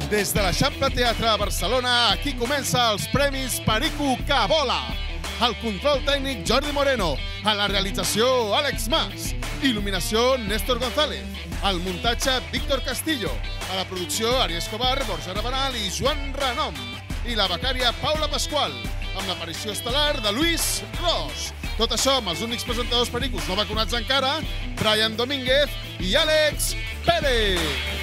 Des de l'Eixample Teatre a Barcelona, aquí comença els Premis Perico que vola. Al control tècnic Jordi Moreno, a la realització Àlex Mas, il·luminació Néstor González, al muntatge Víctor Castillo, a la producció Ari Escobar, Borja Rabanal i Joan Renom, i la becària Paula Pasqual, amb l'aparició estel·lar de Luis Ros. Tot això amb els únics presentadors pericos no vacunats encara, Brian Domínguez i Àlex Pérez.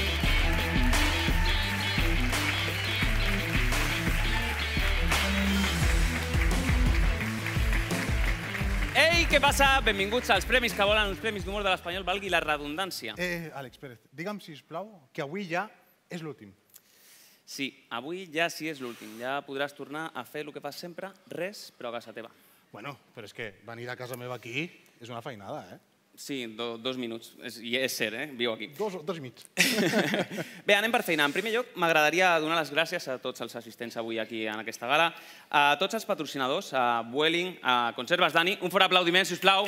Ei, què passa? Benvinguts als Premis que volen, uns Premis d'Humor de l'Espanyol, valgui la redundància. Àlex Pérez, digue'm, sisplau, que avui ja és l'últim. Sí, avui ja sí és l'últim. Ja podràs tornar a fer el que fas sempre, res, però a casa teva. Bueno, però és que venir a casa meva aquí és una feinada, eh? Sí, 2 minuts. I és cert, eh? Viu aquí. 2 i mig. Bé, anem per feina. En primer lloc, m'agradaria donar les gràcies a tots els assistents avui aquí en aquesta gala, a tots els patrocinadors, a Vueling, a Conservas Dani. Un fort aplaudiment, sisplau.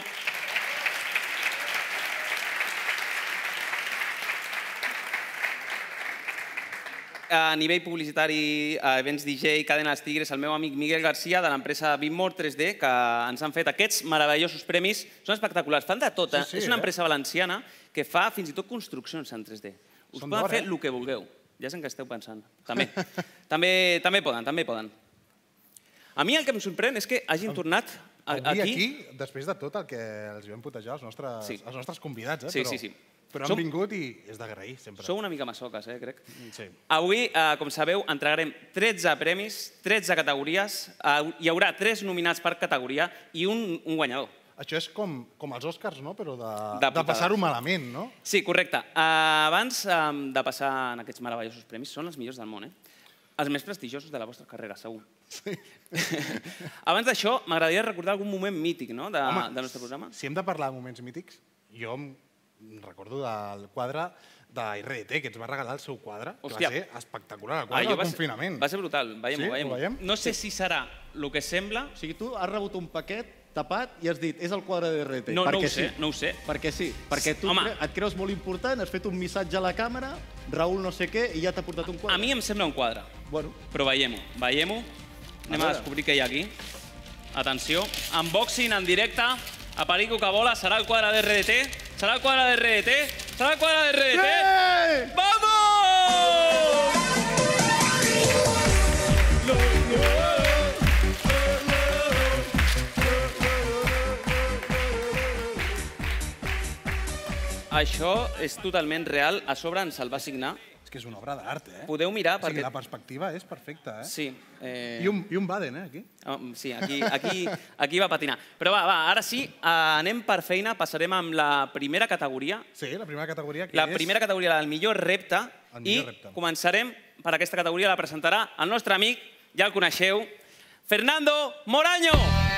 A nivell publicitari, a Events DJ, Cadenas Tigres, el meu amic Miguel García, de l'empresa Bimmore 3D, que ens han fet aquests meravellosos premis. Són espectaculars, fan de tot. És una empresa valenciana que fa fins i tot construccions en 3D. Us poden fer el que vulgueu. Ja sé en què esteu pensant. També poden. A mi el que em sorprèn és que hagin tornat aquí, després de tot el que els vam putejar els nostres convidats, però han vingut i és d'agrair, sempre. Sou una mica masoques, crec. Sí. Avui, com sabeu, entregarem 13 premis, 13 categories, hi haurà 3 nominats per categoria i un guanyador. Això és com els Oscars, no? Però de passar-ho malament, no? Sí, correcte. Abans de passar en aquests meravellosos premis, són els millors del món, els més prestigiosos de la vostra carrera, segur. Sí. Abans d'això, m'agradaria recordar algun moment mític del nostre programa. Si hem de parlar de moments mítics, jo recordo del quadre d'RDT, que ens va regalar el seu quadre, que va ser espectacular, el quadre del confinament. Va ser brutal, veiem-ho. No sé si serà el que sembla... O sigui, tu has rebut un paquet tapat i has dit, és el quadre d'RDT. No ho sé. Perquè sí, perquè tu et creus molt important, has fet un missatge a la càmera, Raül no sé què, i ja t'ha portat un quadre. A mi em sembla un quadre, però veiem-ho. Anem a descobrir què hi ha aquí. Atenció, unboxing en directe, a Perico que vola, serà el quadre d'RDT? ¿Será el cuadro de RDT? ¿Será el cuadro de RDT? ¡Sí! ¡Vamos! Això és totalment real. A sobre ens el va signar. És que és una obra d'art, eh? Podeu mirar perquè... O sigui, la perspectiva és perfecta, eh? Sí. I un Baden, aquí. Sí, aquí va patinar. Però va, ara sí, anem per feina, passarem amb la primera categoria. Sí, la primera categoria que és... La primera categoria del millor repte. I començarem per aquesta categoria, la presentarà el nostre amic, ja el coneixeu, Fernando Moraño!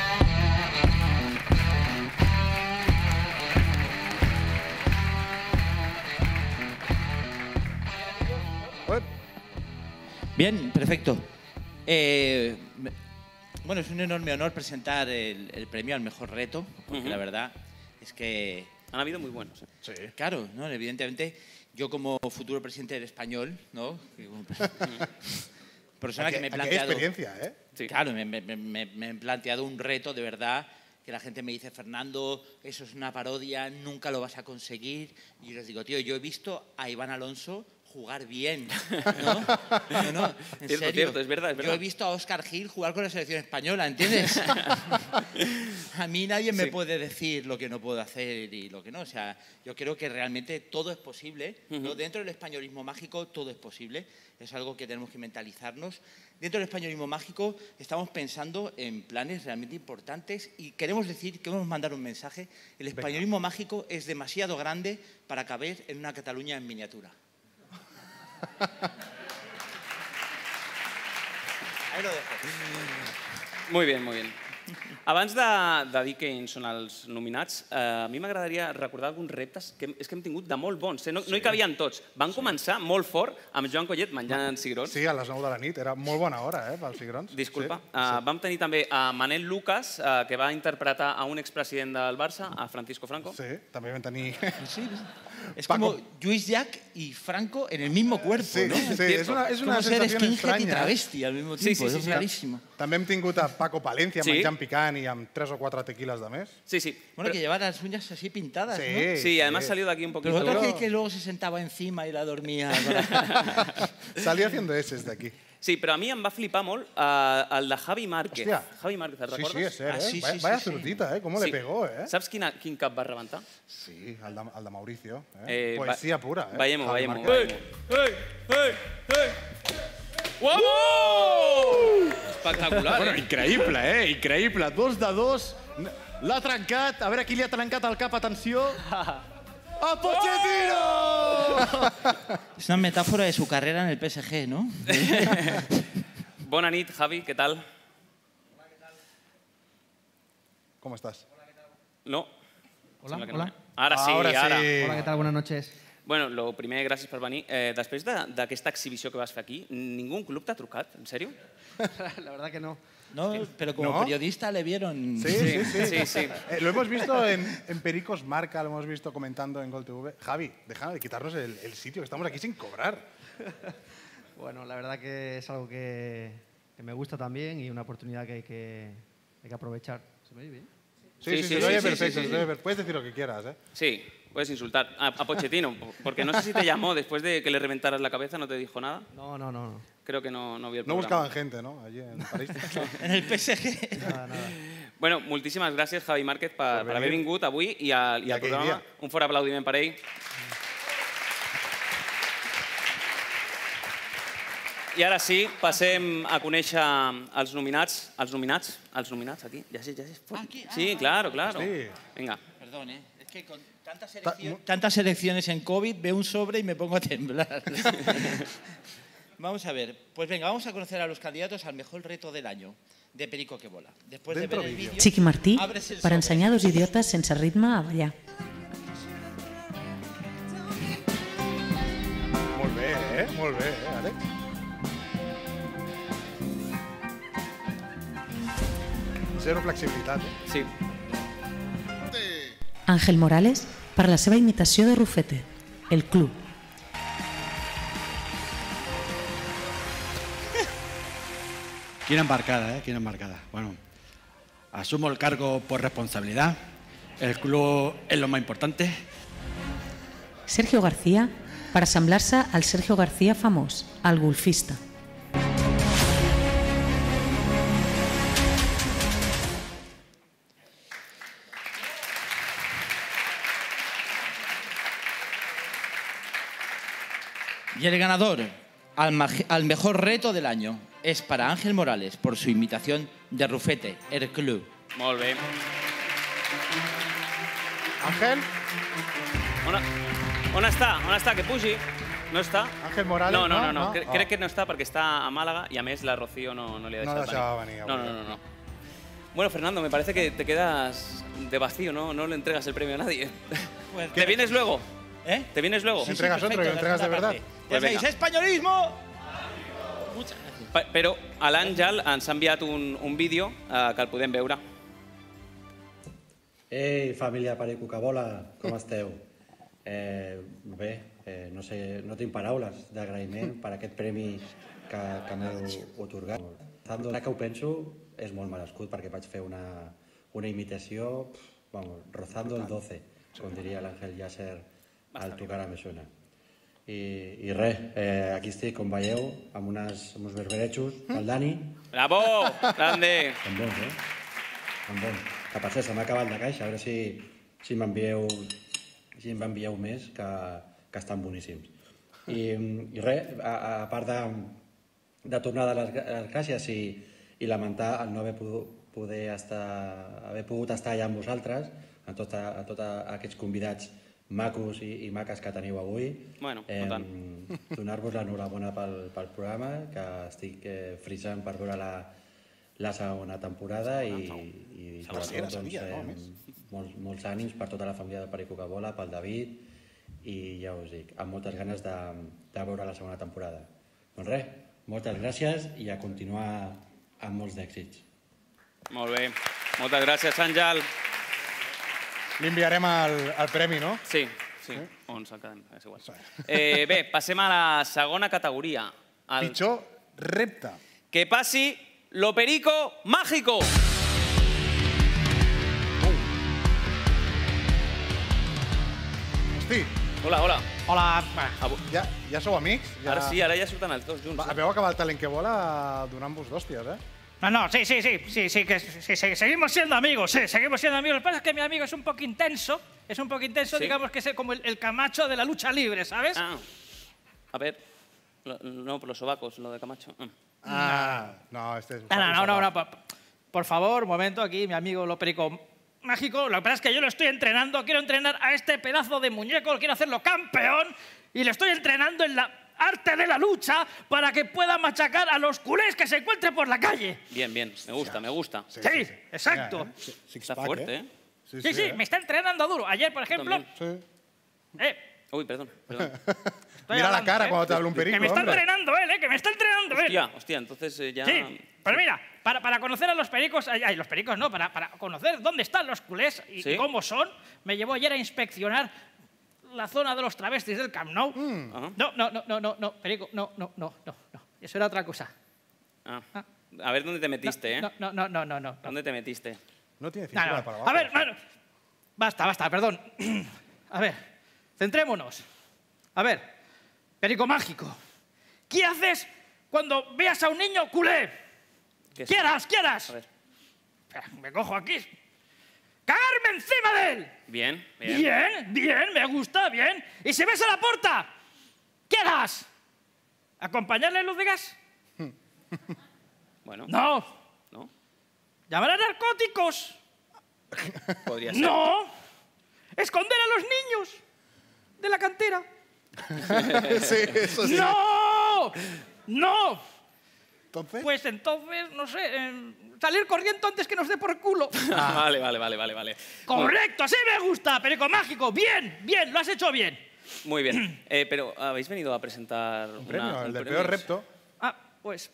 Bien, perfecto. Bueno, es un enorme honor presentar el premio al mejor reto, porque la verdad es que... Han habido muy buenos. Sí. Claro, ¿no? Evidentemente, yo como futuro presidente del Español, ¿no? Persona que me he planteado... Qué experiencia, ¿eh? Sí. Claro, me he planteado un reto de verdad, que la gente me dice, Fernando, eso es una parodia, nunca lo vas a conseguir. Y yo les digo, tío, yo he visto a Iván Alonso jugar bien, ¿no? No, en serio. Cierto, es verdad. Yo he visto a Óscar Gil jugar con la selección española, ¿entiendes? A mí nadie me puede decir lo que no puedo hacer y lo que no. O sea, yo creo que realmente todo es posible, ¿no? Dentro del españolismo mágico todo es posible. Es algo que tenemos que mentalizarnos. Dentro del españolismo mágico estamos pensando en planes realmente importantes y queremos mandar un mensaje. El españolismo mágico es demasiado grande para caber en una Cataluña en miniatura. Ahí lo dejo. Muy bien. Abans de dir que són els nominats, a mi m'agradaria recordar alguns reptes que hem tingut de molt bons. No hi cabien tots. Van començar molt fort amb Joan Collet menjant cigrons. Sí, a les 9 de la nit. Era molt bona hora, pels cigrons. Disculpa. Vam tenir també a Manel Lucas, que va interpretar a un expresident del Barça, a Francisco Franco. Sí, també vam tenir Es como Lluís Llach y Franco en el mismo cuerpo, no? Sí, és una sensació skinhead i estranya. travesti al mismo tiempo, és rarísimo. També hem tingut a Paco Palencia menjant picant y amb 3 o 4 tequilas de més. Sí, sí. Bueno, que llevaba las uñas así pintadas, ¿no? Sí, además salió de aquí un poquito. Pero otro que luego se sentaba encima y la dormía. Salía haciendo eses de aquí. Sí, però a mi em va flipar molt el de Javi Márquez. Hòstia. Javi Márquez, el recordes? Sí, és cert, eh? Vaya zurtita, eh? ¿Cómo le pegó, eh? Saps quin cap va rebentar? Sí, el de Mauricio. Poesía pura, eh? Veiem-ho. Espectacular, Bueno, increïble, increïble. 2 de 2. L'ha trencat. A veure qui li ha trencat el cap. Atenció. ¡A Pochettino! Es una metáfora de su carrera en el PSG, ¿no? Bona nit, Javi, ¿qué tal? Hola, ¿qué tal? ¿Cómo estás? No. Hola, hola. Ara sí, ara. Hola, ¿qué tal? Buenas noches. Bueno, lo primer, gràcies per venir. Després d'aquesta exhibició que vas fer aquí, ningún club t'ha trucat, en sèrio? La verdad que no. No, pero como periodista le vieron... Sí. Lo hemos visto en Pericos Marca, lo hemos visto comentando en Gol TV. Javi, déjame de quitarnos el sitio, que estamos aquí sin cobrar. Bueno, la verdad que es algo que me gusta también y una oportunidad que hay que aprovechar. ¿Se me oye bien? Sí, se oye perfecto. Puedes decir lo que quieras, ¿eh? Sí, puedes insultar a Pochettino, porque no sé si te llamó después de que le reventaras la cabeza, ¿no te dijo nada? No. Creo que no vio el programa. No buscaban gente, ¿no? Allí en París. En el PSG. Nada. Bueno, moltíssimes gràcies, Javi Márquez, per haver vingut avui i al programa. Un fort aplaudiment per ell. I ara sí, passem a conèixer els nominats. Els nominats, aquí. Ja sí. Sí, claro. Venga. Perdón, es que con tantas elecciones en COVID veo un sobre y me pongo a temblar. Vamos a ver, pues venga, vamos a conocer a los candidatos al mejor reto del año de Perico que Vola. Después de ver el vídeo... Chiqui Martí, per ensenyar 2 idiotes sense ritme a ballar. Molt bé, Àlex? Zero flexibilitat, eh? Sí. Ángel Morales, per la seva imitació de Rufete, El Club. Quina embarcada, quina embarcada. Bueno, asumo el cargo por responsabilidad. El club es lo más importante. Sergio García, per assemblar-se al Sergio García famós, el golfista. Y el ganador al mejor reto del año es para Ángel Morales por su imitación de Rufete, El Club. Molt bé. Ángel? On està? Que pugi. No està? Ángel Morales, no. Crec que no està perquè està a Màlaga i a més la Rocío no li ha deixat venir. No deixava venir. No. Bueno, Fernando, me parece que te quedas de vacío, ¿no? No le entregas el premio a nadie. Pues, ¿Te vienes luego? ¿Eh? ¿Te vienes luego? Sí, entregas otro, lo entregas de verdad. Ya sabéis, ¡españolismo! Muchas gracias. Però l'Àngel ens ha enviat un vídeo que el podem veure. Ei, família Perico que Vola, com esteu? Bé, no tinc paraules d'agraïment per aquest premi que m'heu atorgat. Ara que ho penso, és molt merescut perquè vaig fer una imitació, rozando el 12, com diria l'Àngel Yasser al Tocar me suena. I res, aquí estic, com veieu, amb uns berberechos, el Dani. Bravo! Grande! Són bons, Són bons. Que per cert, se m'ha acabat la caixa, a veure si m'envieu més, que estan boníssims. I res, a part de tornar de les caixes i lamentar el no haver pogut estar allà amb vosaltres, a tots aquests convidats macos i maques que teniu avui. Bueno, no tant. Donar-vos l'enhorabona pel programa, que estic frisant per veure la segona temporada i molts ànims per tota la família del Perico que Vola, pel David, i ja us dic, amb moltes ganes de veure la segona temporada. Doncs res, moltes gràcies i a continuar amb molts d'èxits. Molt bé. Moltes gràcies, Àngel. Li enviarem el premi, no? Sí. Sí, on se'l queden, és igual. Bé, passem a la segona categoria. Pitjor repte. Que passi lo perico mágico. Hosti. Hola, hola. Hola. Ja sou amics? Ara sí, ara ja surten els dos junts. Veu acabar el talent que vola donant-vos d'hòsties, eh? No, sí, seguimos siendo amigos, sí, seguimos siendo amigos. Lo que pasa es que mi amigo es un poco intenso, ¿Sí? digamos que es como el Camacho de la lucha libre, ¿sabes? Ah, a ver, no, por los sobacos, lo de Camacho. No, este es... No, por favor, un momento, aquí mi amigo lo perico mágico. Lo que pasa es que yo lo estoy entrenando, quiero entrenar a este pedazo de muñeco, quiero hacerlo campeón y le estoy entrenando en la arte de la lucha para que pueda machacar a los culés que se encuentre por la calle. Bien, me gusta. Sí, exacto. Está fuerte, ¿eh? Sí, me está entrenando duro. Ayer, por ejemplo... Uy, perdón. Mira la cara cuando te habla un perico, que me está entrenando él, que me está entrenando él. Hostia, entonces ya... Sí, pero mira, para conocer a los pericos... los pericos no, para conocer dónde están los culés y cómo son, me llevó ayer a inspeccionar la zona de los travestis del Camp Nou. No, perico, no. Eso era otra cosa. A ver dónde te metiste, ¿eh? No. ¿Dónde te metiste? No tiene cintura para abajo. A ver, basta, perdón. A ver, centrémonos. A ver, perico mágico. ¿Qué haces cuando veas a un niño culé? ¿Quieras? A ver. Espera, me cojo aquí. ¡Cagarme encima de él! Bien. Bien, me gusta, bien. ¿Y si ves a la puerta? ¿Qué harás? ¿Acompañarle en luz de gas? Bueno. No. ¿No? ¿Llamar a narcóticos? Podría ser. No. ¿Esconder a los niños de la cantera? Sí, eso sí. ¡No! ¿Entonces? Pues entonces, no sé, salir corriendo antes que nos dé por culo. Vale. Correcto, así me gusta, perico mágico. Bien, lo has hecho bien. Muy bien. Pero habéis venido a presentar Un premio, el del premio. peor repto. Pues.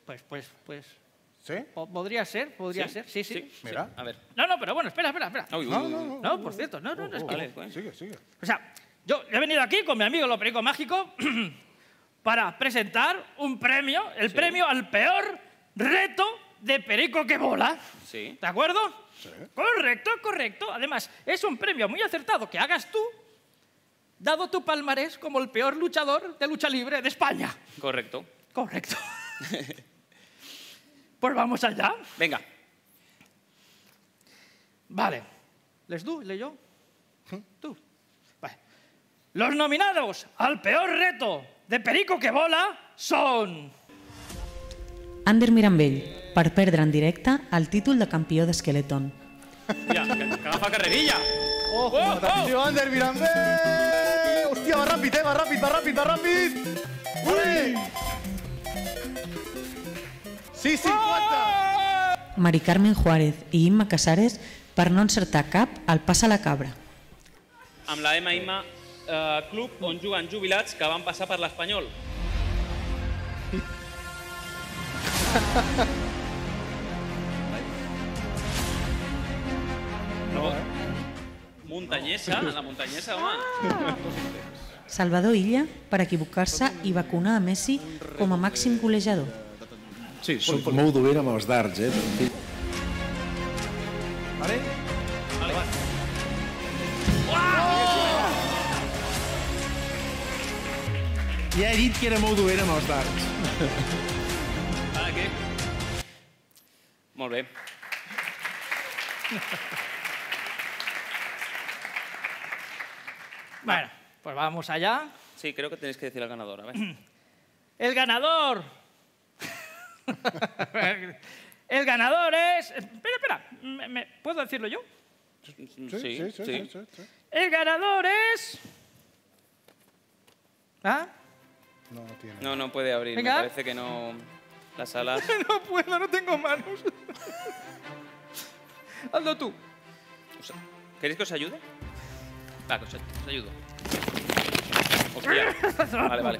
¿Sí? Podría ser. Sí. Mira. A ver. No, pero bueno, espera. Uy. No, por cierto, no, es que... Vale, pues. Sigue. O sea, yo he venido aquí con mi amigo lo perico mágico para presentar un premio, el premio al peor reto de perico que bola. Sí. ¿De acuerdo? Sí. Correcto. Además, es un premio muy acertado que hagas tú, dado tu palmarés como el peor luchador de lucha libre de España. Correcto. Pues vamos allá. Venga. Vale. ¿Les du? ¿Le yo? Tú. Vale. Los nominados al peor reto de perico que bola son... Ander Mirambell, per perdre en directe el títol de campió d'Skeleton. Mira, que agafa carrerilla. ¡Ojo! ¡Atenció, Ander Mirambell! ¡Hòstia, va ràpid! ¡Ui! 6.50! Mari Carmen Juárez i Imma Casares per no encertar cap al pas a la cabra. Amb la Imma club on juguen jubilats que van passar per l'Espanyol. Muntanyesa, la muntanyesa, home. Salvador Illa per equivocar-se i vacunar a Messi com a màxim golejador. Sí, soc molt dolent amb els darts, Vale? Vale. Ja he dit que era molt dolent amb els darts. Ara què? Molt bé. Bueno, pues vamos allá. Sí, creo que tenéis que decir al ganador, a ver. El ganador... El ganador es... Espera, ¿puedo decirlo yo? Sí. El ganador es... ¿Ah? No tiene. No puede abrir, Venga. me parece que no... Las alas... No puedo, no tengo manos. Hazlo tú. ¿Queréis que os ayude? Va, que os ayudo. Hostia. Vale.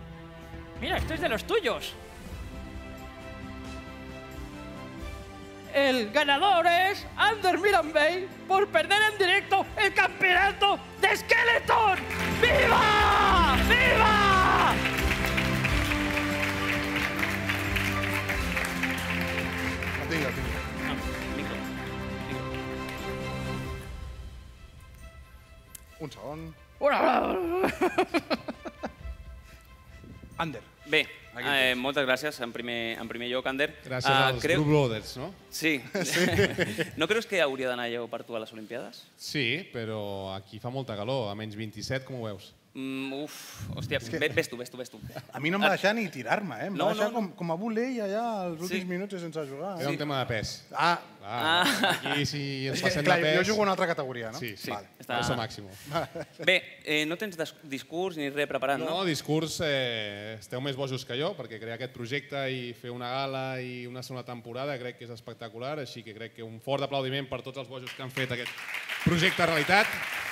Mira, esto es de los tuyos. el ganador es Ander Mirambey por perder en directo el campeonato de Skeleton. ¡Viva! ¡Viva! Un segon. Ander. Bé, moltes gràcies en primer lloc, Ander. Gràcies als Blue Blooders, no? Sí. No creus que hauria d'anar jo per tu a les Olimpiades? Sí, però aquí fa molta calor, a menys 27, com ho veus? Hòstia, ves tu. A mi no m'ha deixat ni tirar-me, eh? Em va deixar com a volei allà els últims minuts sense jugar. Era un tema de pes. Aquí si ens passem de pes... Jo jugo a una altra categoria, no? Sí. Peso màximo. Bé, no tens discurs ni res preparat, no? No, discurs... Esteu més bojos que jo, perquè crear aquest projecte i fer una gala i una segona temporada crec que és espectacular, així que crec que un fort aplaudiment per tots els bojos que han fet aquest projecte realitat.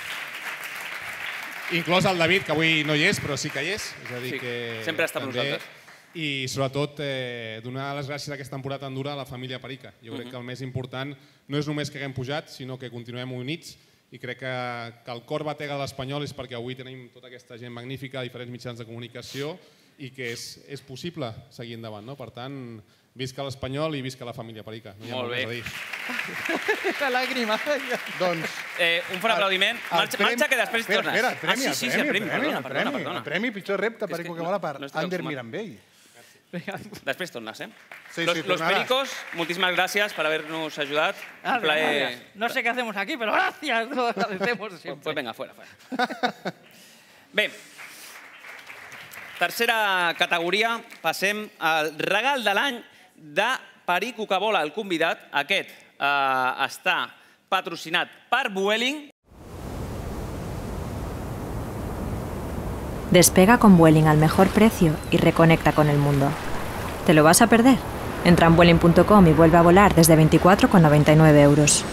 Inclòs el David, que avui no hi és, però sí que hi és. És a dir que... Sempre està amb nosaltres. I sobretot donar les gràcies aquesta temporada tan dura a la família Perica. Jo crec que el més important no és només que haguem pujat, sinó que continuem units i crec que el cor batega de l'Espanyol és perquè avui tenim tota aquesta gent magnífica, diferents mitjans de comunicació i que és possible seguir endavant. Per tant, visca l'Espanyol i visca la família Perica. Molt bé. La làgrima. Doncs... Un fort aplaudiment. Marxa que després tornes. Espera, premi. El premi pitjor repte Perico que vola per Ander Mirambey. Després tornes, eh? Los Pericos, muchísimas gracias por habernos ayudado. Un plaer. No sé qué hacemos aquí, pero gracias. Lo agradecemos siempre. Pues venga, fuera. Bé, tercera categoria, passem al regal de l'any de Perico que vola, el convidat. Aquest està patrocinat per Vueling. Despega con Vueling al mejor precio y reconecta con el mundo. ¿Te lo vas a perder? Entra en Vueling.com y vuelve a volar desde 24,99 euros.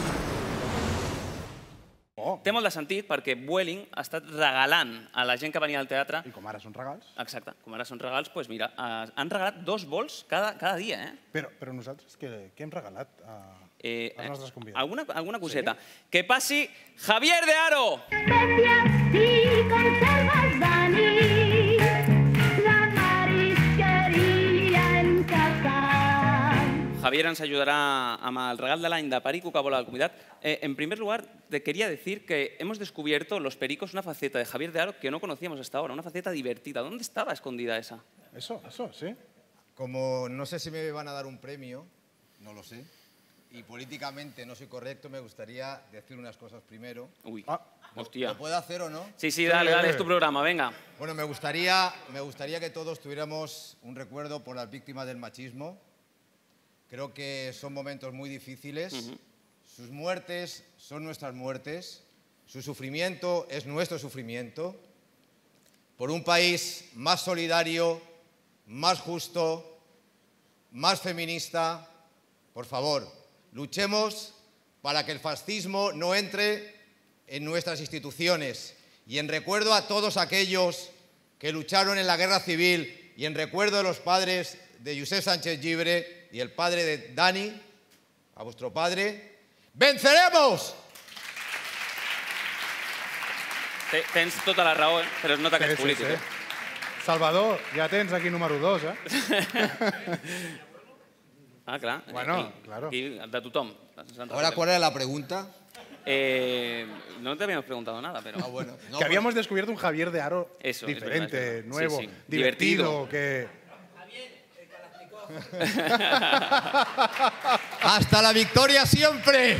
Té molt de sentit perquè Vueling ha estat regalant a la gent que venia al teatre... I com ara són regals. Exacte, com ara són regals, doncs mira, han regalat 2 vols cada dia, eh? Però nosaltres què hem regalat als nostres convidats? Alguna coseta. Que passi Javier de Aro! Javier ens ajudará amb el regal de l'any de Perico que vola al convidat. En primer lugar, te quería decir que hemos descubierto los Pericos una faceta de Javier de Aro que no conocíamos hasta ahora, una faceta divertida. ¿Dónde estaba escondida esa? Eso, sí. Como no sé si me van a dar un premio, no lo sé, y políticamente no soy correcto, me gustaría decir unas cosas primero. Uy, hostia. ¿Lo puedo hacer o no? Sí, dale, es tu programa, venga. Bueno, me gustaría que todos tuviéramos un recuerdo por las víctimas del machismo. Creo que son momentos muy difíciles. Sus muertes son nuestras muertes. Su sufrimiento es nuestro sufrimiento. Por un país más solidario, más justo, más feminista, por favor, luchemos para que el fascismo no entre en nuestras instituciones. Y en recuerdo a todos aquellos que lucharon en la guerra civil y en recuerdo de los padres de Josep Sánchez Llibre y el padre de Dani, a vuestro padre, ¡venceremos! Tens tota la raó, però es nota que és polític. Salvador, ja tens aquí número 2, eh? Clar. Bueno, claro. Aquí, de tothom. Ahora, ¿cuál era la pregunta? No te habíamos preguntado nada, pero... bueno. No, que habíamos descubierto un Javier de Aro diferente, nuevo, divertido, que... ¡Hasta la victoria siempre!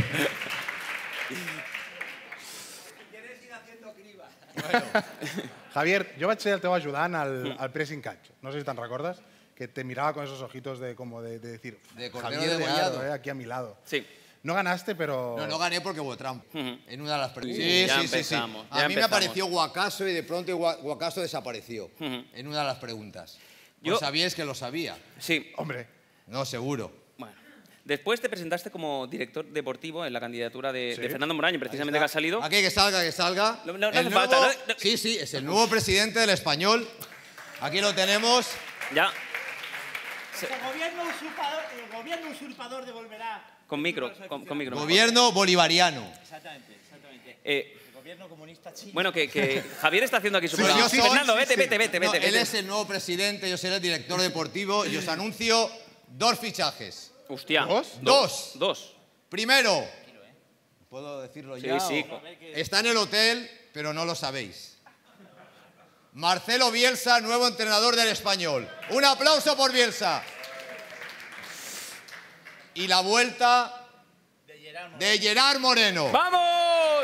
Bueno. Javier, yo vaig ser el teu ajudant al pressing catch. No sé si te'n recordes, que te miraba con esos ojitos de decir Javier de Aro, aquí a mi lado. Sí. No ganaste, pero... No gané porque hubo trampa en una de las preguntas. Sí. A mí me apareció Guacaso y de pronto Guacaso desapareció en una de las preguntas. ¿Vos sabíais que lo sabía? Sí. Hombre. No, seguro. Bueno. Después te presentaste como director deportivo en la candidatura de Fernando Moraño, precisamente que ha salido. Aquí, que salga. No hace falta. Sí, es el nuevo presidente del Español. Aquí lo tenemos. Ya. El gobierno usurpador devolverá Con micro. Gobierno bolivariano. Exactamente. El gobierno comunista chino. Bueno, que Javier está haciendo aquí su programa. Fernando, vete. Él es el nuevo presidente, yo seré el director deportivo y os anuncio 2 fichajes. Hostia. Dos. Primero, ¿puedo decirlo ya? Sí. Está en el hotel, pero no lo sabéis. Marcelo Bielsa, nuevo entrenador del Español. Un aplauso por Bielsa. Y la vuelta de Gerard Moreno. ¡Vamos!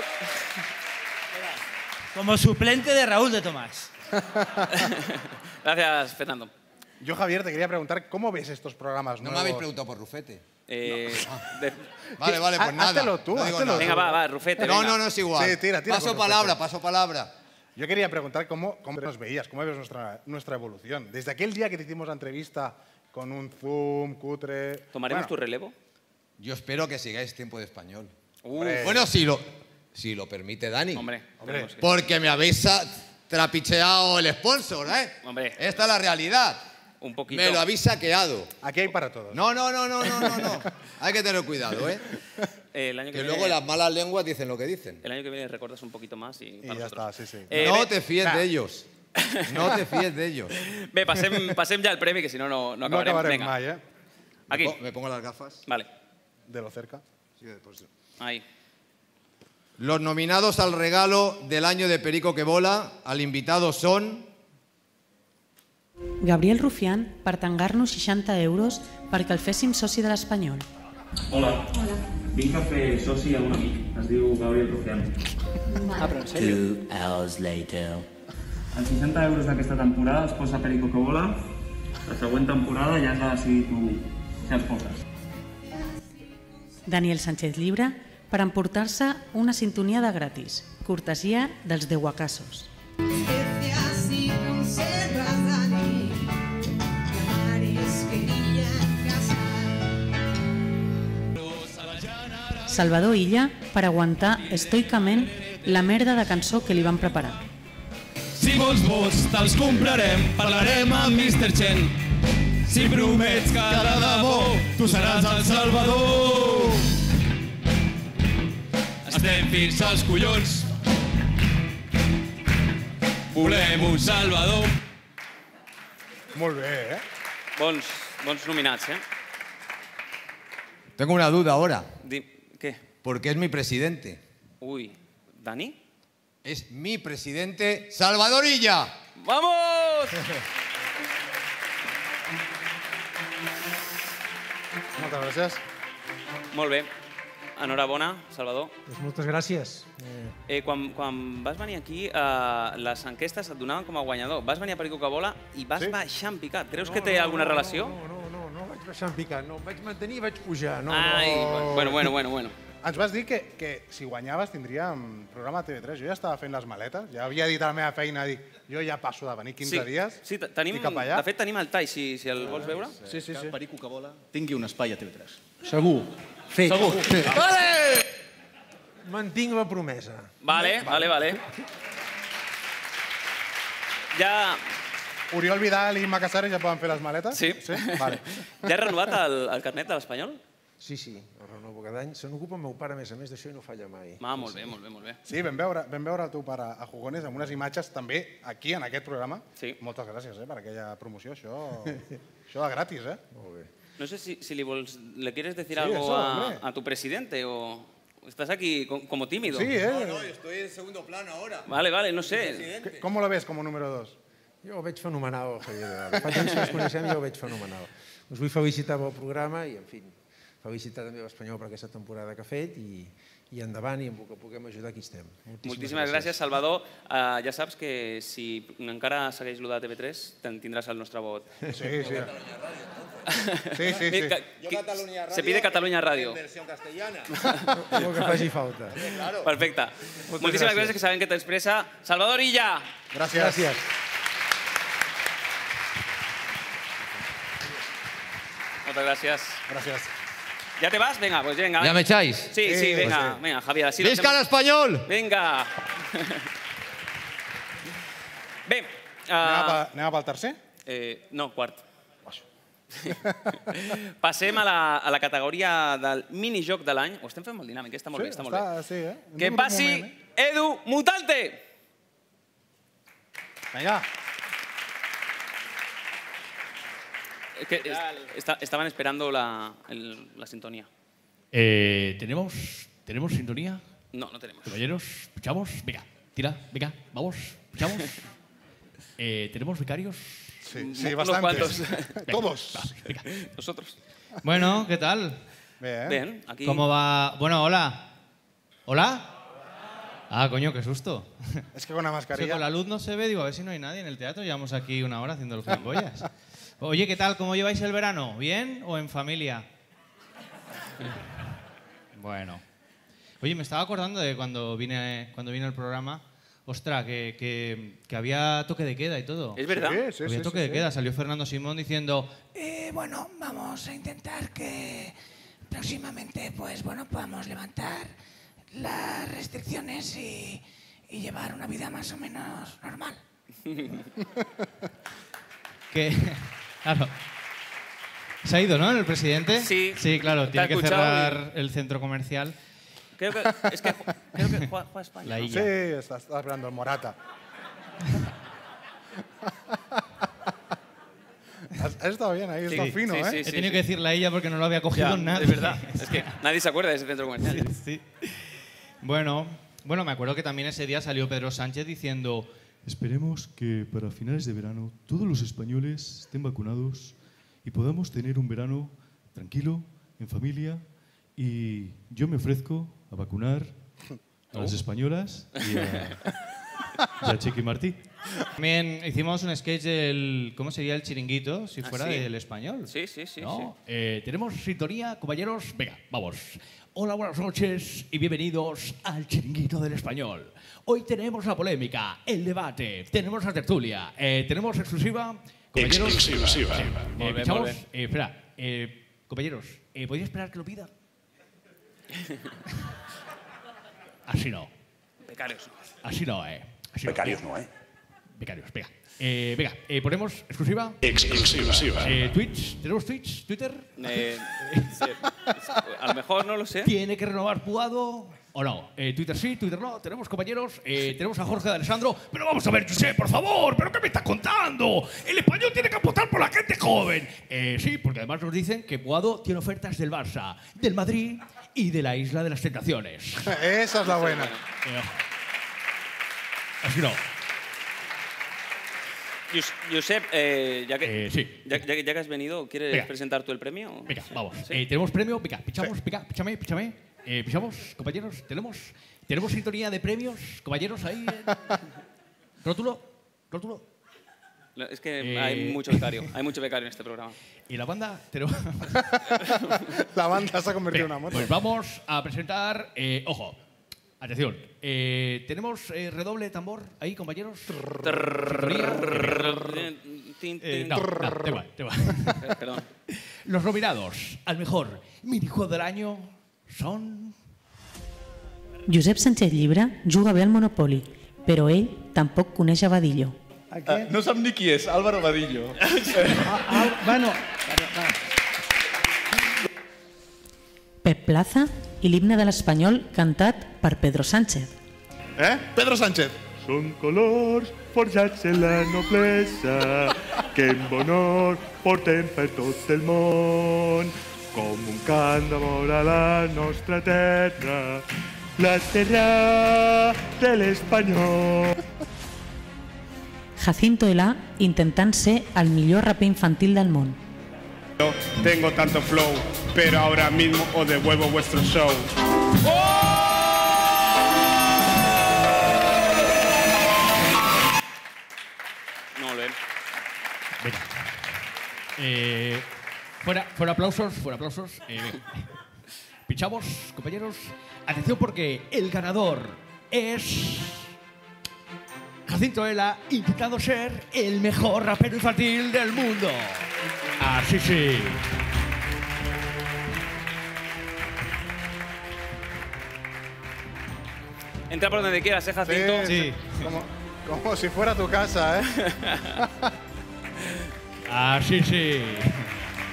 Como suplente de Raúl de Tomás. Gracias, Fernando. Yo, Javier, te quería preguntar, ¿cómo ves estos programas nuevos? No me habéis preguntado por Rufete. Vale, pues nada. Háztelo tú. Venga, va, Rufete. No, es igual. Sí, tira paso palabra. Yo quería preguntar cómo nos veías, cómo ves nuestra evolución. Desde aquel día que te hicimos la entrevista con un Zoom cutre... ¿Tomaremos tu relevo? Yo espero que sigáis Tiempo de Español. Hombre. Bueno, si lo permite Dani. Hombre. Porque me habéis trapicheado el sponsor, ¿eh? Hombre. Esta es la realidad. Un poquito. Me lo habéis saqueado. Aquí hay para todos. No. Hay que tener cuidado, ¿eh? El año que viene, luego las malas lenguas dicen lo que dicen. El año que viene recortas un poquito más y ya está, sí. No te fíes de ellos. No te fíes de ellos. Bé, passem ja al premi, que si no, no acabarem. No acabarem Venga. mai, ¿eh? Aquí. Me pongo las gafas. Vale. De lo cerca. Sí, pues. Ahí. Los nominados al regalo del año de Perico que Bola al invitado son... Gabriel Rufián, per tangar-nos 60 euros perquè el féssim soci de l'Espanyol. Hola. Vinc a fer soci a un amic. Es diu Gabriel Rufián. Però en sèrio? 2 hours later. Els 60 euros d'aquesta temporada els posa Perico que Bola. La següent temporada ja has de decidir tu si els poses. Daniel Sánchez Llibre, per emportar-se una sintonia de gratis, cortesia dels Deuacassos. Salvador Illa, per aguantar estoicament la merda de cançó que li van preparar. Si vols vots, te'ls comprarem, parlarem amb Mr. Chen. Si promets que de debò tu seràs el Salvador. Estem fins als collons. Volem un Salvador. Molt bé, ¿eh? Bons nominats, ¿eh? Tengo una duda ahora. ¿Qué? Porque es mi presidente. Uy, ¿Dani? Es mi presidente, Salvador Illa. ¡Vamos! Moltes gràcies. Molt bé. Enhorabona, Salvador. Pues moltes gràcies. Quan vas venir aquí, les enquestes et donaven com a guanyador. Vas venir a Perico que Bola i vas baixar en picat. Creus que té alguna relació? No vaig baixar en picat. No, vaig mantenir i vaig pujar. Ai, bueno. Ens vas dir que si guanyaves tindríem programa a TV3. Jo ja estava fent les maletes, ja havia dit a la meva feina, dic, jo ja passo de venir 15 dies sí, i cap allà. De fet, tenim el tall, si el vols veure. Sí. Que Perico que Bola tingui un espai a TV3. Segur. Fet. Segur. Vale! Mantinc la promesa. Vale. Ja... Oriol Vidal i Imma Casares ja poden fer les maletes? Sí. Vale. Ja has renovat el carnet de l'Espanyol? Sí, el renovo cada any. Se n'ocupa el meu pare, a més d'això, i no falla mai. Molt bé. Sí, vam veure el teu pare a Jugones amb unes imatges també aquí, en aquest programa. Sí. Moltes gràcies per aquella promoció. Això de gratis, ¿eh? Molt bé. No sé si le quieres decir algo a tu presidente o estás aquí como tímido. Sí, ¿eh? No, yo estoy en segundo plano ahora. Vale, no sé. ¿Cómo lo ves como número 2? Jo ho veig fenomenal, Javier. Fa temps que ens coneixem i jo ho veig fenomenal. Us vull felicitar pel programa i, en fi, felicitar també l'Espanyol per aquesta temporada que ha fet i endavant i amb el que puguem ajudar aquí estem. Moltíssimes gràcies, Salvador. Ja saps que si encara segueix lo de TV3, tindràs el nostre vot. Sí. Se pide Catalunya Radio. En versión castellana. El que faci falta. Perfecte. Moltíssimes gràcies, que sabem que tens pressa. Salvador Illa! Gràcies. Moltes gràcies. Gràcies. ¿Ya te vas? Venga, pues venga. ¿Ya me echáis? Sí, venga, Javier. ¡Visca el Español! Venga. Bé. Anem pel tercer? No, quart. Passem a la categoria del minijoc de l'any. Ho estem fent molt dinàmic, està molt bé, està molt bé. Sí, Que passi Edu Mutante! Vinga. Estaban esperando la sintonía. ¿Tenemos sintonía? No, no tenemos. Caballeros, ¿pichamos? Venga, tira, venga, vamos, pichamos. ¿Tenemos becarios? Sí, bastantes. Todos. Venga. Nosotros. Bueno, ¿qué tal? Bien, aquí. ¿Cómo va? Bueno, hola. ¿Hola? Ah, coño, qué susto. Es que con la mascarilla... Es que con la luz no se ve, digo, a ver si no hay nadie en el teatro. Llevamos aquí una hora haciendo los gilipollas. Oye, ¿qué tal? ¿Cómo lleváis el verano? ¿Bien o en familia? Bueno. Oye, me estaba acordando de cuando vine al programa. Ostras, que había toque de queda y todo. ¿Es verdad? Sí, había toque de queda. Salió Fernando Simón diciendo... Bueno, vamos a intentar que próximamente, pues bueno, podamos levantar las restricciones y llevar una vida más o menos normal. Que... Claro. ¿Se ha ido, no, el presidente? Sí. Sí, claro, tiene que cerrar el centro comercial. Creo que juega España. La ¿no? Illa. Sí, está esperando el Morata. Has estado bien ahí, está fino, ¿eh? He tenido que decir la Illa porque no lo había cogido nadie. Es verdad. Es que nadie se acuerda de ese centro comercial. Sí. Bueno, me acuerdo que también ese día salió Pedro Sánchez diciendo: esperemos que para finales de verano todos los españoles estén vacunados y podamos tener un verano tranquilo, en familia, y yo me ofrezco a vacunar a las españolas y a Chiqui Martí. También hicimos un sketch del cómo sería el chiringuito si fuera ¿sí? del español. Sí. ¿No? ¿Tenemos sintonía, compañeros? Venga, vamos. Hola, buenas noches y bienvenidos al Chiringuito del Español. Hoy tenemos la polémica, el debate, tenemos la tertulia, tenemos exclusiva. Compañeros, Exclusiva. Pichamos. Espera, compañeros, ¿podéis esperar que lo pida? Así no. Becarios. Así no, Así Becarios no, Becarios, venga. Venga, ponemos exclusiva. Exclusiva. Twitch, ¿tenemos Twitch? ¿Twitter? A lo mejor no lo sé. ¿Tiene que renovar Puado o no? Twitter sí, Twitter no. Tenemos compañeros, tenemos a Jorge de Alessandro. Pero vamos a ver, José, por favor, ¿pero qué me estás contando? El español tiene que apostar por la gente joven. Sí, porque además nos dicen que Puado tiene ofertas del Barça, del Madrid y de la Isla de las Tentaciones. Esa es la buena. Así no. Josep, ya que has venido, ¿quieres Venga. presentar tú el premio? Venga, vamos. ¿Sí? Tenemos premio. Venga, pichamos, píchame. Pichamos, compañeros. Tenemos sintonía de premios, compañeros, ahí. Rótulo. Es que hay mucho becario en este programa. ¿Y la banda? Tenemos... La banda se ha convertido en una moto. Pues vamos a presentar... ojo, atención. ¿Tenemos redoble de tambor ahí, compañeros? No, te va. Perdón. Los nominados al mejor minijuego del año son... Josep Sánchez Llibre juga bé al Monopoly, però ell tampoc coneix a Vadillo. No sap ni qui és, Álvaro Vadillo. Bueno, Pep Plaza i l'himne de l'Espanyol cantat per Pedro Sánchez. Pedro Sánchez. Són colors forjats en la noblesa que amb honor portem per tot el món. Com un cant d'amor a la nostra terra, la terra de l'Espanyol. Jacinto Elà intentant ser el millor raper infantil del món. Tengo tanto flow, pero ahora mismo os devuelvo vuestro show. Molt bé. Venga. Fuera aplausos. Pichamos, compañeros. Atención porque el ganador es... Jacinto Elà, intentando ser el mejor rapero infantil del mundo. Así sí. Entra por donde quieras, Jacinto. Sí. Como si fuera tu casa, Así sí.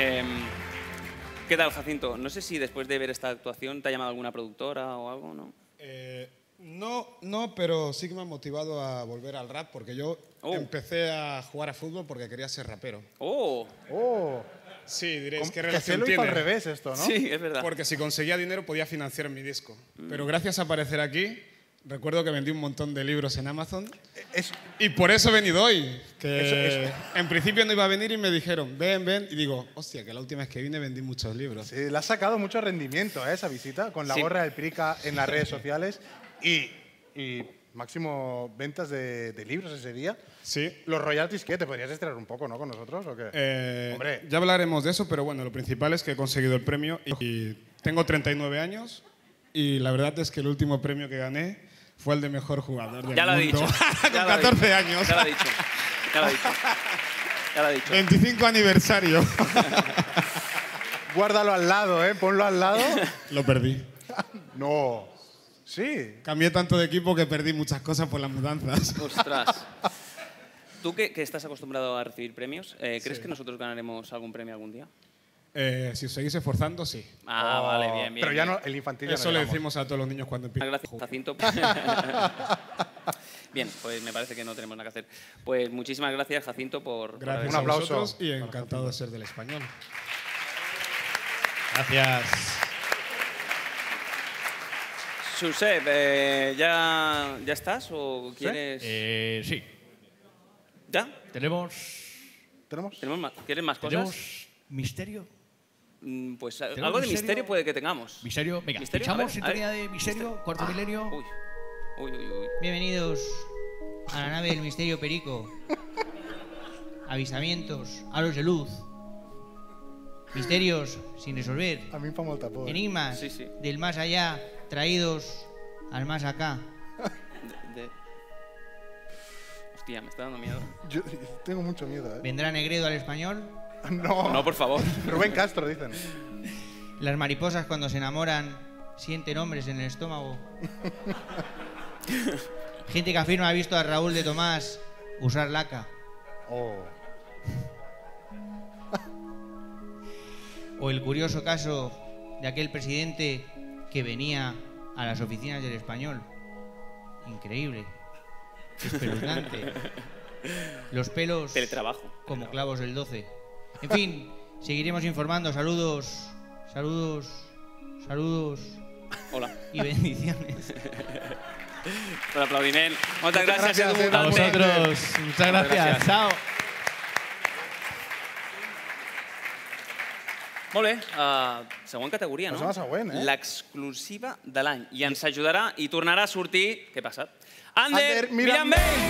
¿Qué tal, Jacinto? No sé si después de ver esta actuación te ha llamado alguna productora o algo, ¿no? No, pero sí que me ha motivado a volver al rap porque yo empecé a jugar a fútbol porque quería ser rapero. Sí, diréis, ¿qué relación tiene? Que se lo hizo al revés esto, ¿no? Sí, es verdad. Porque si conseguía dinero podía financiar mi disco. Pero gracias a aparecer aquí, recuerdo que vendí un montón de libros en Amazon y por eso he venido hoy. Que en principio no iba a venir y me dijeron, ven, y digo, hostia, que la última vez que vine vendí muchos libros. Sí, le ha sacado mucho rendimiento esa visita, con la gorra del Perica en las redes sociales y máximo ventas de libros ese día. Sí. ¿Los royalties qué? ¿Te podrías estrenar un poco, no, con nosotros o qué? Hombre. Ya hablaremos de eso, pero bueno, lo principal es que he conseguido el premio y tengo 39 años y la verdad es que el último premio que gané fue el de mejor jugador del Ya lo ha mundo. dicho. Con 14 años. Ya lo ha dicho. Ya lo ha dicho. 25 aniversario. Guárdalo al lado, ponlo al lado. Lo perdí. No. Sí. Cambié tanto de equipo que perdí muchas cosas por las mudanzas. Ostras. Tú que estás acostumbrado a recibir premios, ¿crees que nosotros ganaremos algún premio algún día? Si os seguís esforzando, sí. Vale, bien. Pero ya no, el infantil ya Eso no le decimos a todos los niños cuando empiezan. Gracias, Jacinto. Bien, pues me parece que no tenemos nada que hacer. Pues muchísimas gracias, Jacinto, por... Gracias un aplauso. a vosotros y encantado de ser del Español. Gracias. Josep, ¿ya estás o quieres...? Sí. ¿Ya? ¿Tenemos más? ¿Quieres más cosas? ¿Tenemos misterio? Pues algo de misterio puede que tengamos. ¿Misterio? Venga, ¿Misterio? ¿escuchamos A sintonía ver. de misterio? ¿Cuarto milenio? Uy. Bienvenidos a la nave del Misterio Perico. Avisamientos, halos de luz, misterios sin resolver, A mi fa molta por. enigmas del más allá traídos al más acá. Hostia, me está dando miedo. Yo tengo mucho miedo, ¿Vendrá Negredo al español? No. No, por favor. Rubén Castro, dicen. Las mariposas cuando se enamoran sienten hombres en el estómago. Gente que afirma haber visto a Raúl de Tomás usar laca. O el curioso caso de aquel presidente que venía a las oficinas del Español. Increíble. Espeluznante. Los pelos Teletrabajo. como clavos del 12. En fin, seguiremos informando. Saludos. Hola. Y bendiciones. Por aplaudiment. Moltes gràcies, Edu. A vosotros. Muchas gracias. Chao. Molt bé, següent categoria, no? Passem a la següent, L'exclusiva de l'any. I ens ajudarà i tornarà a sortir... Què ha passat? Ander Mirambell!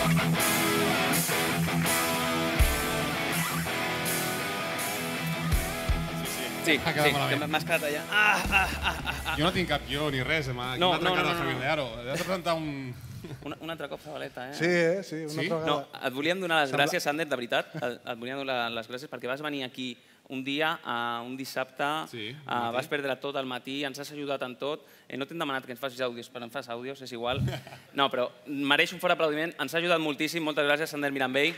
Sí, m'has quedat allà. Jo no tinc cap guió ni res, m'ha quedat trencat el Javier de Aro. He de presentar un altre cop, Zabaleta, Sí, una altra vegada. No, et volíem donar les gràcies, Ander, de veritat. Et volíem donar les gràcies perquè vas venir aquí un dia, un dissabte, vas perdre tot al matí, ens has ajudat en tot. No t'hem demanat que ens facis àudios, però em fas àudios, és igual. No, però mereix un fort aplaudiment. Ens ha ajudat moltíssim. Moltes gràcies, Ander Mirambell.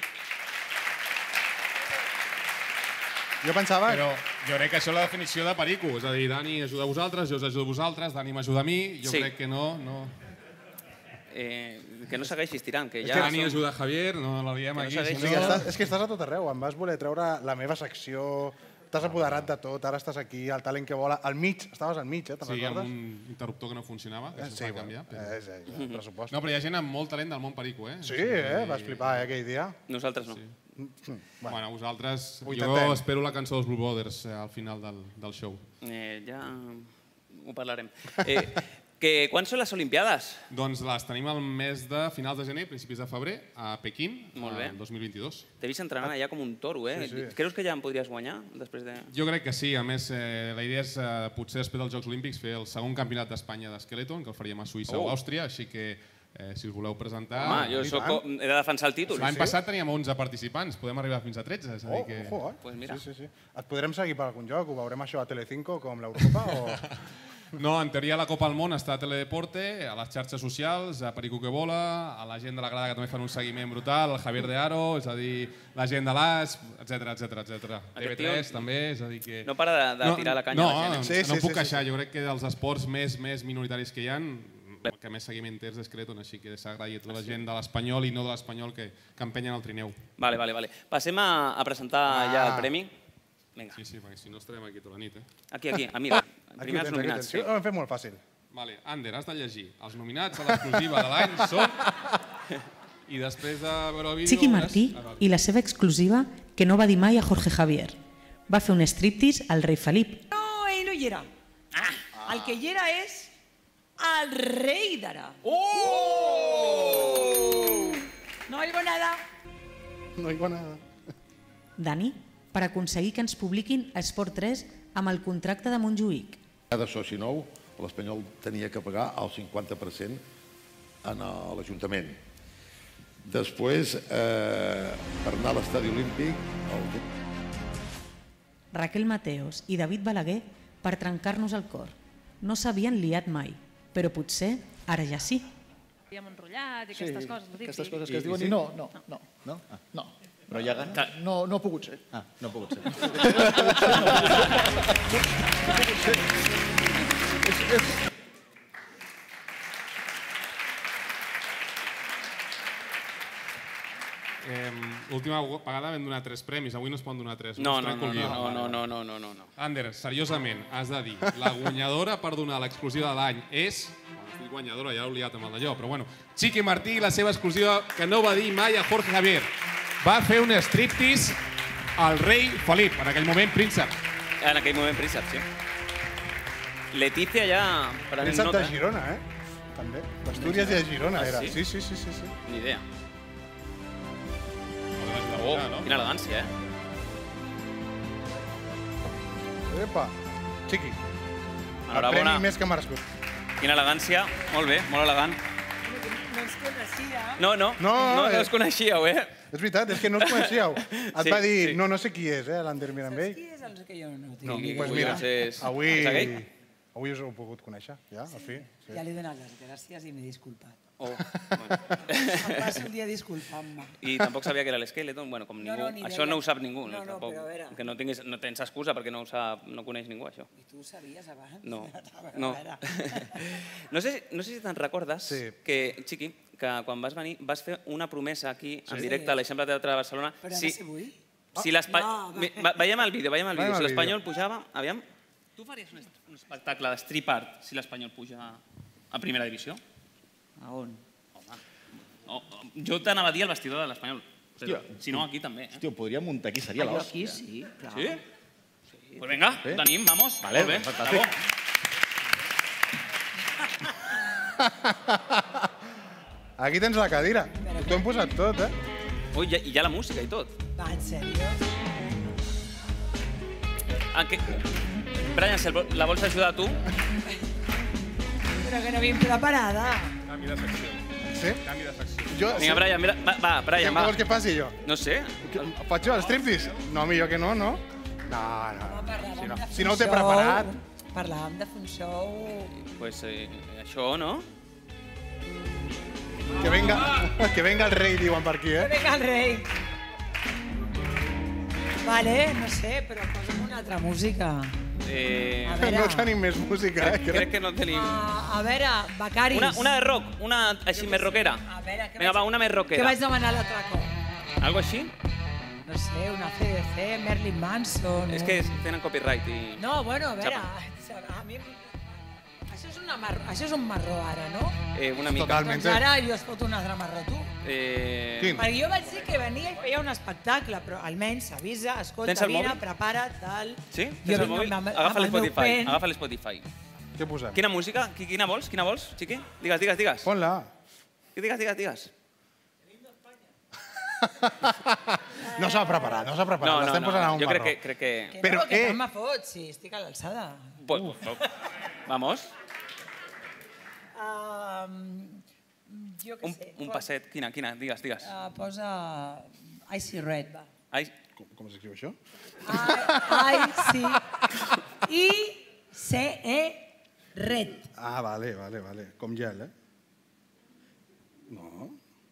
Jo pensava... Però jo crec que això és la definició de Perico. És a dir, Dani ajuda a vosaltres, jo us ajudo a vosaltres, Dani m'ajuda a mi. Jo crec que no... Que no segueixis tirant, que ja... Dani ajuda a Javier, no la liem aquí. És que estàs a tot arreu. Em vas voler treure la meva secció, t'has apoderat de tot, ara estàs aquí, el talent que vola. Al mig, estaves al mig, te'n recordes? Sí, amb un interruptor que no funcionava, que això s'ha de canviar. Pressupost. No, però hi ha gent amb molt talent del món Perico, eh? Sí, vas flipar, aquell dia. Nosaltres no. Bueno, vosaltres... Jo espero la cançó dels Blue Brothers al final del show. Ja ho parlarem. Quan són les Olimpiades? Doncs les tenim al mes de finals de gener, principis de febrer, a Pequín, el 2022. T'he vist entrenant allà com un toro, eh? Creus que ja en podries guanyar després de...? Jo crec que sí. A més, la idea és potser després dels Jocs Olímpics fer el segon campionat d'Espanya d'esqueleton, que el faríem a Suïssa o Àustria, així que si us voleu presentar... Home, jo he de defensar el títol. L'any passat teníem 11 participants, podem arribar fins a 13. És a dir que... Ojo, eh? Et podrem seguir per algun lloc? Ho veurem això a Telecinco com l'Europa o...? No, en teoria la Copa del Món està a Teledeporte, a les xarxes socials, a Perico que Vola, a la gent de la grada que també fan un seguiment brutal, el Javier de Aro, és a dir, la gent de l'AS, etc. TV3 també, és a dir que... No para de tirar la canya a la gent. No em puc queixar, jo crec que dels esports més minoritaris que hi ha, el que més seguiment té és Scleton, així que s'agraï a tota la gent de l'Espanyol i no de l'Espanyol que empenyen el trineu. Vale. Passem a presentar ja el premi. Sí, perquè si no estarem aquí tota la nit. Aquí, mira, primer els nominats. Ho hem fet molt fàcil. Ander, has de llegir. Els nominats a l'exclusiva de l'any són... I després de veure el vídeo... Chiqui Martí i la seva exclusiva que no va dir mai a Jorge Javier. Va fer un striptease al rei Felip. No, ell no hi era. El que hi era és el rei d'ara. No hi va nada. No hi va nada. Dani, per aconseguir que ens publiquin a Esport 3 amb el contracte de Montjuïc. Cada soci nou, l'Espanyol tenia que pagar el 50% a l'Ajuntament. Després, per anar a l'estadi olímpic... Raquel Mateos i David Balaguer per trencar-nos el cor. No s'havien liat mai, però potser ara ja sí. Havíem enrotllat i aquestes coses. Aquestes coses que es diuen i no. Però ja no ha pogut ser. No ha pogut ser. L'última vegada vam donar 3 premis, avui no es poden donar 3. No. Ander, seriosament, has de dir, la guanyadora per donar l'exclusiva de l'any és... Estic guanyadora, ja l'he liat amb el d'allò, però bueno. Chiqui Martí i la seva exclusiva que no va dir mai a Jorge Javier. Va fer un striptease al rei Felip, en aquell moment príncep. En aquell moment príncep, sí. Letícia ja... Príncep de Girona, també. D'Astúries i de Girona era. Sí? Sí. Ni idea. Quina elegància, Epa, Chiqui. El premi més que merescut. Quina elegància, molt bé, molt elegant. No ens coneixia. No es coneixíeu, És veritat, és que no us coneixíeu. Et va dir, no sé qui és, l'Ander Mirambell. Saps qui és? El que jo no tinc. Doncs mira, avui us heu pogut conèixer, ja, al fi. Ja li he donat les gràcies i m'he disculpat. Em passa un dia disculpant-me. I tampoc sabia que era l'Skeleton, bueno, com ningú. Això no ho sap ningú. No, però a veure. Que no tens excusa perquè no coneix ningú, això. I tu ho sabies abans? No. No sé si te'n recordes que, Chiqui, que quan vas venir vas fer una promesa aquí en directe a l'Eixample Teatre de Barcelona. Però no sé vull? Veiem el vídeo. Si l'Espanyol pujava... Aviam, tu faries un espectacle de strip art si l'Espanyol puja a primera divisió? A on? Jo t'anava a dir al vestidor de l'Espanyol. Si no, aquí també. Hòstia, ho podríem muntar aquí, seria l'hòstia. Aquí sí, clar. Sí? Pues venga, ho tenim, vamos. Vale, fantàstic. Aquí tens la cadira. T'ho hem posat tot, Ui, i hi ha la música i tot. Va, en sèrio? Brian, la vols ajudar tu? Però que no vinc preparada. Canvi de secció. Sí? Canvi de secció. Vinga, Brian, va, Brian, va. Què vols que faci jo? No sé. Faig jo el striptease? No, millor que no. No. Si no ho té preparat. Parlàvem de fer un show... Pues això, no? Que venga el rei, diuen per aquí, Que venga el rei. Vale, no sé, però posa'm una altra música. No tenim més música, Crec que no tenim... A veure, Becaris... Una de rock, una així més rockera. Vinga, va, una més rockera. Què vaig demanar l'altre cop? Algo així? No sé, una CDC, Marilyn Manson... És que tenen copyright i... No, bueno, a veure, a mi... Això és un marró ara, no? Una mica. Totalment. Doncs ara jo es fot un altre marró, tu. Quin? Perquè jo vaig dir que venia i feia un espectacle, però almenys s'avisa, escolta, vine, prepara't, tal... Sí? Tens el mòbil? Agafa l'Spotify. Què posem? Quina música? Quina vols, Chiqui? Digues. Ponla. Digues. No s'ha preparat. L'estem posant a un marró. Jo crec que... Però que tant me fot, si estic a l'alçada. Vamos. Jo què sé. Un passet. Quina? Digues. Posa Icy Red, va. Com s'escriu això? I-C-E Red. Ah, vale. Com gel, No.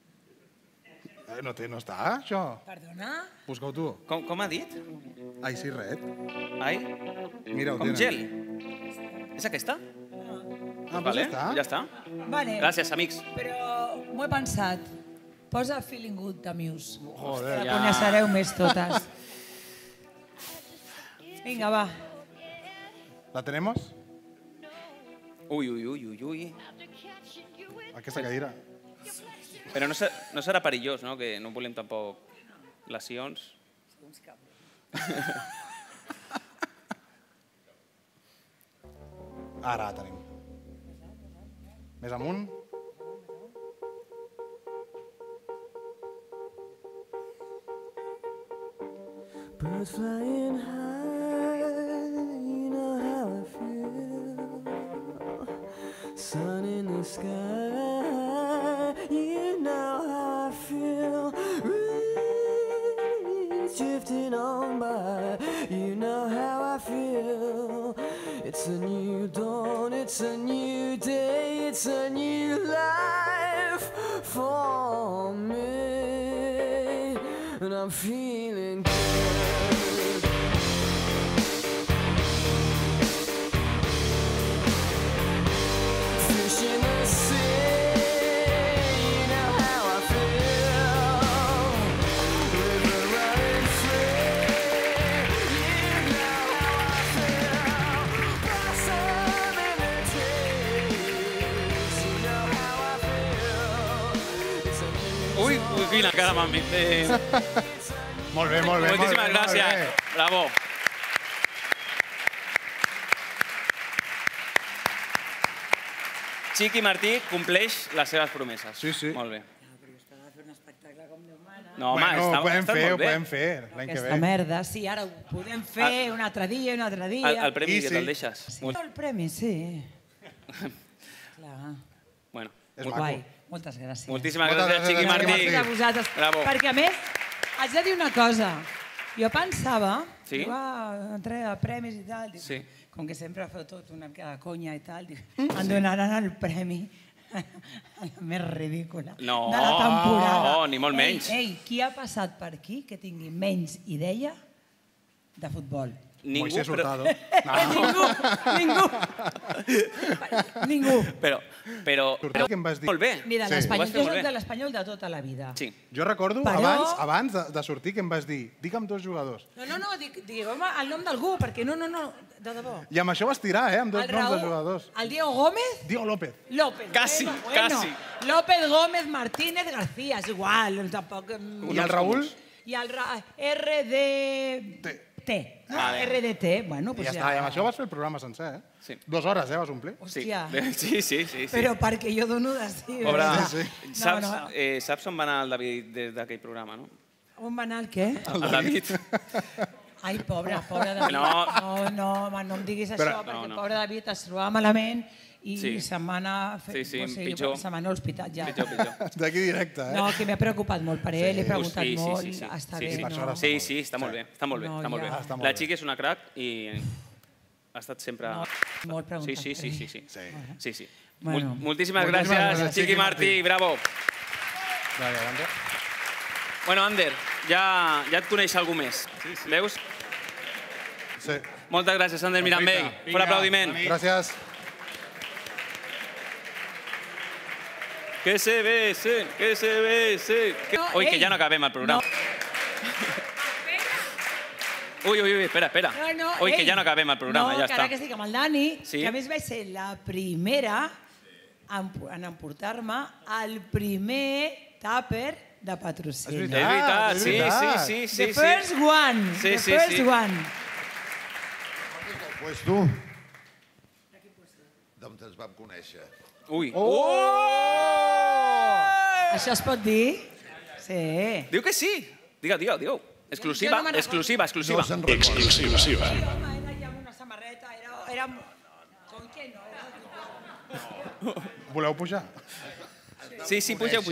No està, això? Perdona? Busca-ho tu. Com ha dit? Ai, sí, red. Ai? Mira, ho com tenen. gel. És aquesta? Vale, ja està. Vale. Gràcies, amics. Però m'ho he pensat. Posa Feeling Good de Muse. Joder. La coneixereu més totes. Vinga, va. ¿La tenemos? Ui. Aquesta cadira. Però no serà perillós, no? Que no volem tampoc lesions. Ara la tenim. Més amunt. Birds flying high, you know how I feel. Sun in the sky, you know how I feel. Reeds drifting on by, you know how I feel. It's a new dawn, it's a new day, it's a new life for me. And I'm feeling good. Fish in the sea, you know how I feel. River running free, you know how I feel. Blossom in the trees, you know how I feel. It's a new Ui, quina cara m'han vist. Molt bé. Moltíssimes gràcies. Bravo. Xiqui Martí compleix les seves promeses. Sí. Molt bé. Estava fent un espectacle com Déu mana. No, home, està molt bé. Ho podem fer l'any que ve. Aquesta merda, sí, ara ho podem fer un altre dia. El premi que te'l deixes. El premi, sí. Clar. Bueno. Guai. Moltes gràcies. Moltíssimes gràcies, Xiqui Martí. Gràcies a vosaltres. Bravo. Perquè, a més, haig de dir una cosa. Jo pensava, Sí? entrega de premis i tal, dic, Sí. com que sempre feu tot una mica de conya i tal, dic, em donaran el premi més ridícula No, de la temporada. no, ni molt menys. Ei, qui ha passat per aquí que tingui menys idea de futbol? Ningú, Moisés Hurtado. Ningú. Però Què em vas dir? molt bé. Ni de Sí. l'Espanyol, Ho vas fer jo molt soc bé. de l'Espanyol de tota la vida. Sí. Jo recordo, Però- abans de sortir, que em vas dir, digue'm 2 jugadors. No, digueu-me el nom d'algú, perquè no, de debò. I amb això vas tirar, amb 2 El noms de Raúl, jugadors. el Diego Gómez, Diego López. Casi. López Gómez Martínez García, és igual, tampoc... I el Raúl? I el RDT. Vale. RDT, bueno, I pues ja està, i amb això vas fer el programa sencer, Sí. 2 hores, vas omplir? Hòstia. Sí. Però perquè jo dono de sí. Pobre, ¿verdad? saps on va anar el David des d'aquell programa, no? On va anar el què? El David. Ai, pobre David. No, em diguis això, Però- perquè no. pobre David es trobava malament i Sí. se'n va anar pitjor. se'n va anar a l'hospital ja. Pitjor. D'aquí directe, No, que m'he preocupat molt per ell, he preguntat molt, Sí. està bé, no? Sí, està molt bé. Està molt bé. No, Està molt ja. bé. Està molt La bé. Xiqui és una crac i ha estat sempre... Molt preguntat Sí. Bueno. Moltíssimes gràcies, Xiqui Martí. Bravo. Bueno, Ander, ja et coneix algú més. Veus? Sí. Moltes gràcies, Ander Mirambell. Un aplaudiment. Gràcies. Que se besen, que se besen. Ui, que ja no acabem el programa. Ui, espera. Ui, que ja no acabem el programa, ja que ara està. que estic amb el Dani, Sí. que a més vaig ser la primera en emportar-me el primer tàper de patrocini. És veritat, sí. The first one. Sí, The sí, first sí. one. Pues tu. D'on ens vam conèixer. Ui. Això es pot dir? Sí. Diu que sí. Digue-ho. Exclusiva, Jo no me'n recordo. exclusiva. No se'n recorda. Era amb una samarreta, era... Com que no? Voleu pujar? Sí, pugeu.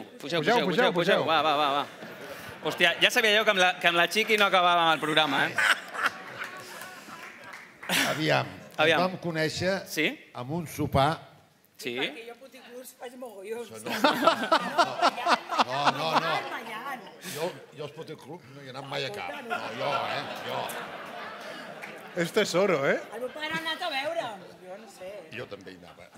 Va. Hòstia, ja sabia jo que amb la Xiqui no acabàvem el programa, eh? Aviam, Aviam. vam conèixer amb un sopar. Sí? Perquè jo puticlurs faig mogollons. No. Jo als puticlubs no hi he anat mai a cap. No, jo. És tesoro, eh? El meu pare ha anat a veure. Jo no sé. Jo també hi anava.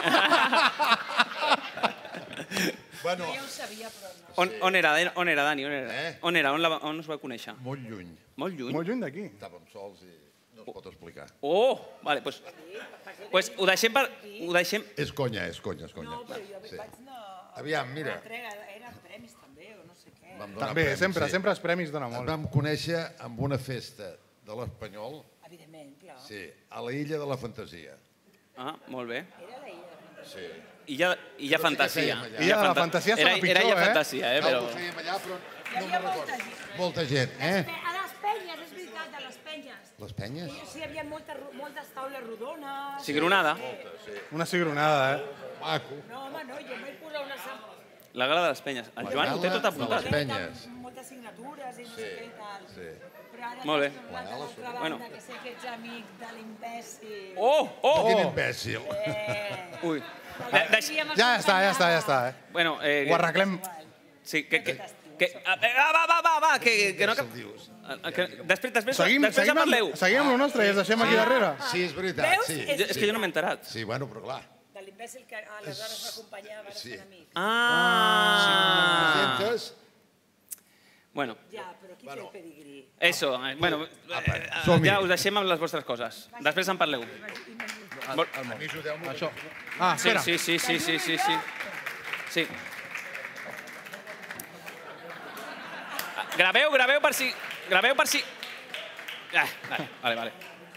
Bueno, Jo ja ho sabia, però no. On era, Dani? On era? On us vau conèixer? Molt lluny. Molt lluny? Molt lluny d'aquí. Estàvem sols i no es pot explicar. Oh, vale, doncs ho deixem per... És conya. No, però jo vaig anar... Aviam, mira. Eren premis també, o no sé què. També, sempre els premis donen molt. Ens vam conèixer amb una festa de l'Espanyol. Evidentment, clar. Sí, a la Illa de la Fantasia. Ah, molt bé. Era la Illa de la Fantasia. Sí. Illa Fantasia. Illa de la Fantasia sona pitjor, Era Illa Fantasia, però... Ho fèiem allà, però no me'n recordo. Molta gent, A les penyes, és veritat, a les penyes. Les penyes? Sí, hi havia moltes taules rodones. Cigronada. Una cigronada, eh? Maco. No, home, no, jo m'he posat una... La gala de les penyes. El Joan ho té tot apuntat. De les penyes. Moltes signatures i no sé què i tal. Sí. Però ara Molt bé. l'altra banda, que sé que ets amic de l'imbècil. Oh! Quin imbècil. Ui. Ja està. Bueno, ho arreglem. Sí, va, que no... Després en parleu. Seguim amb el nostre i els deixem aquí darrere. Sí, és veritat, sí. És que jo no m'he enterat. Sí, bueno, però clar. De l'imbècil que aleshores m'acompanyava, ara són amics. Bueno. Ja, però qui té el pedigrí? Eso, bueno, ja us deixem amb les vostres coses. Després en parleu. Això. Ah, espera. Sí. Graveu per si... Vale.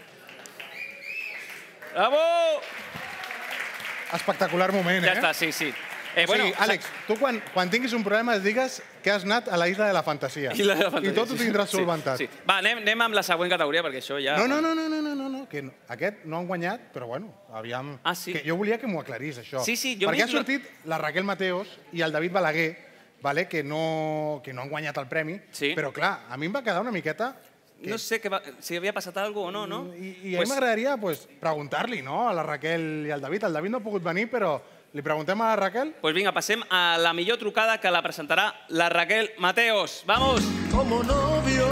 Bravo! Espectacular moment, eh? Ja està, sí. O sigui, Àlex, tu quan tinguis un problema digues que has anat a la Isla de la Fantasia. I tot ho tindràs solventat. Va, anem amb la següent categoria, perquè això ja... No, que aquest no han guanyat, però bueno, aviam... Que jo volia que m'ho aclarís, això. Perquè ha sortit la Raquel Mateos i el David Balaguer, que no han guanyat el premi, però clar, a mi em va quedar una miqueta... No sé si havia passat alguna cosa o no. I a mi m'agradaria preguntar-li a la Raquel i al David. El David no ha pogut venir, però li preguntem a la Raquel? Doncs vinga, passem a la millor trucada que la presentarà la Raquel Mateos. ¡Vamos! Como novios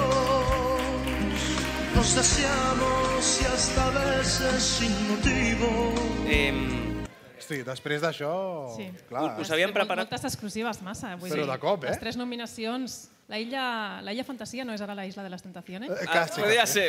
nos deseamos y hasta veces sin motivo. Hosti, després d'això... Sí. Us havíem preparat... Moltes exclusives, massa. Però de cop, eh? Les 3 nominacions... La Illa Fantasia no és ara la Isla de les Tentaciones? Podria ser.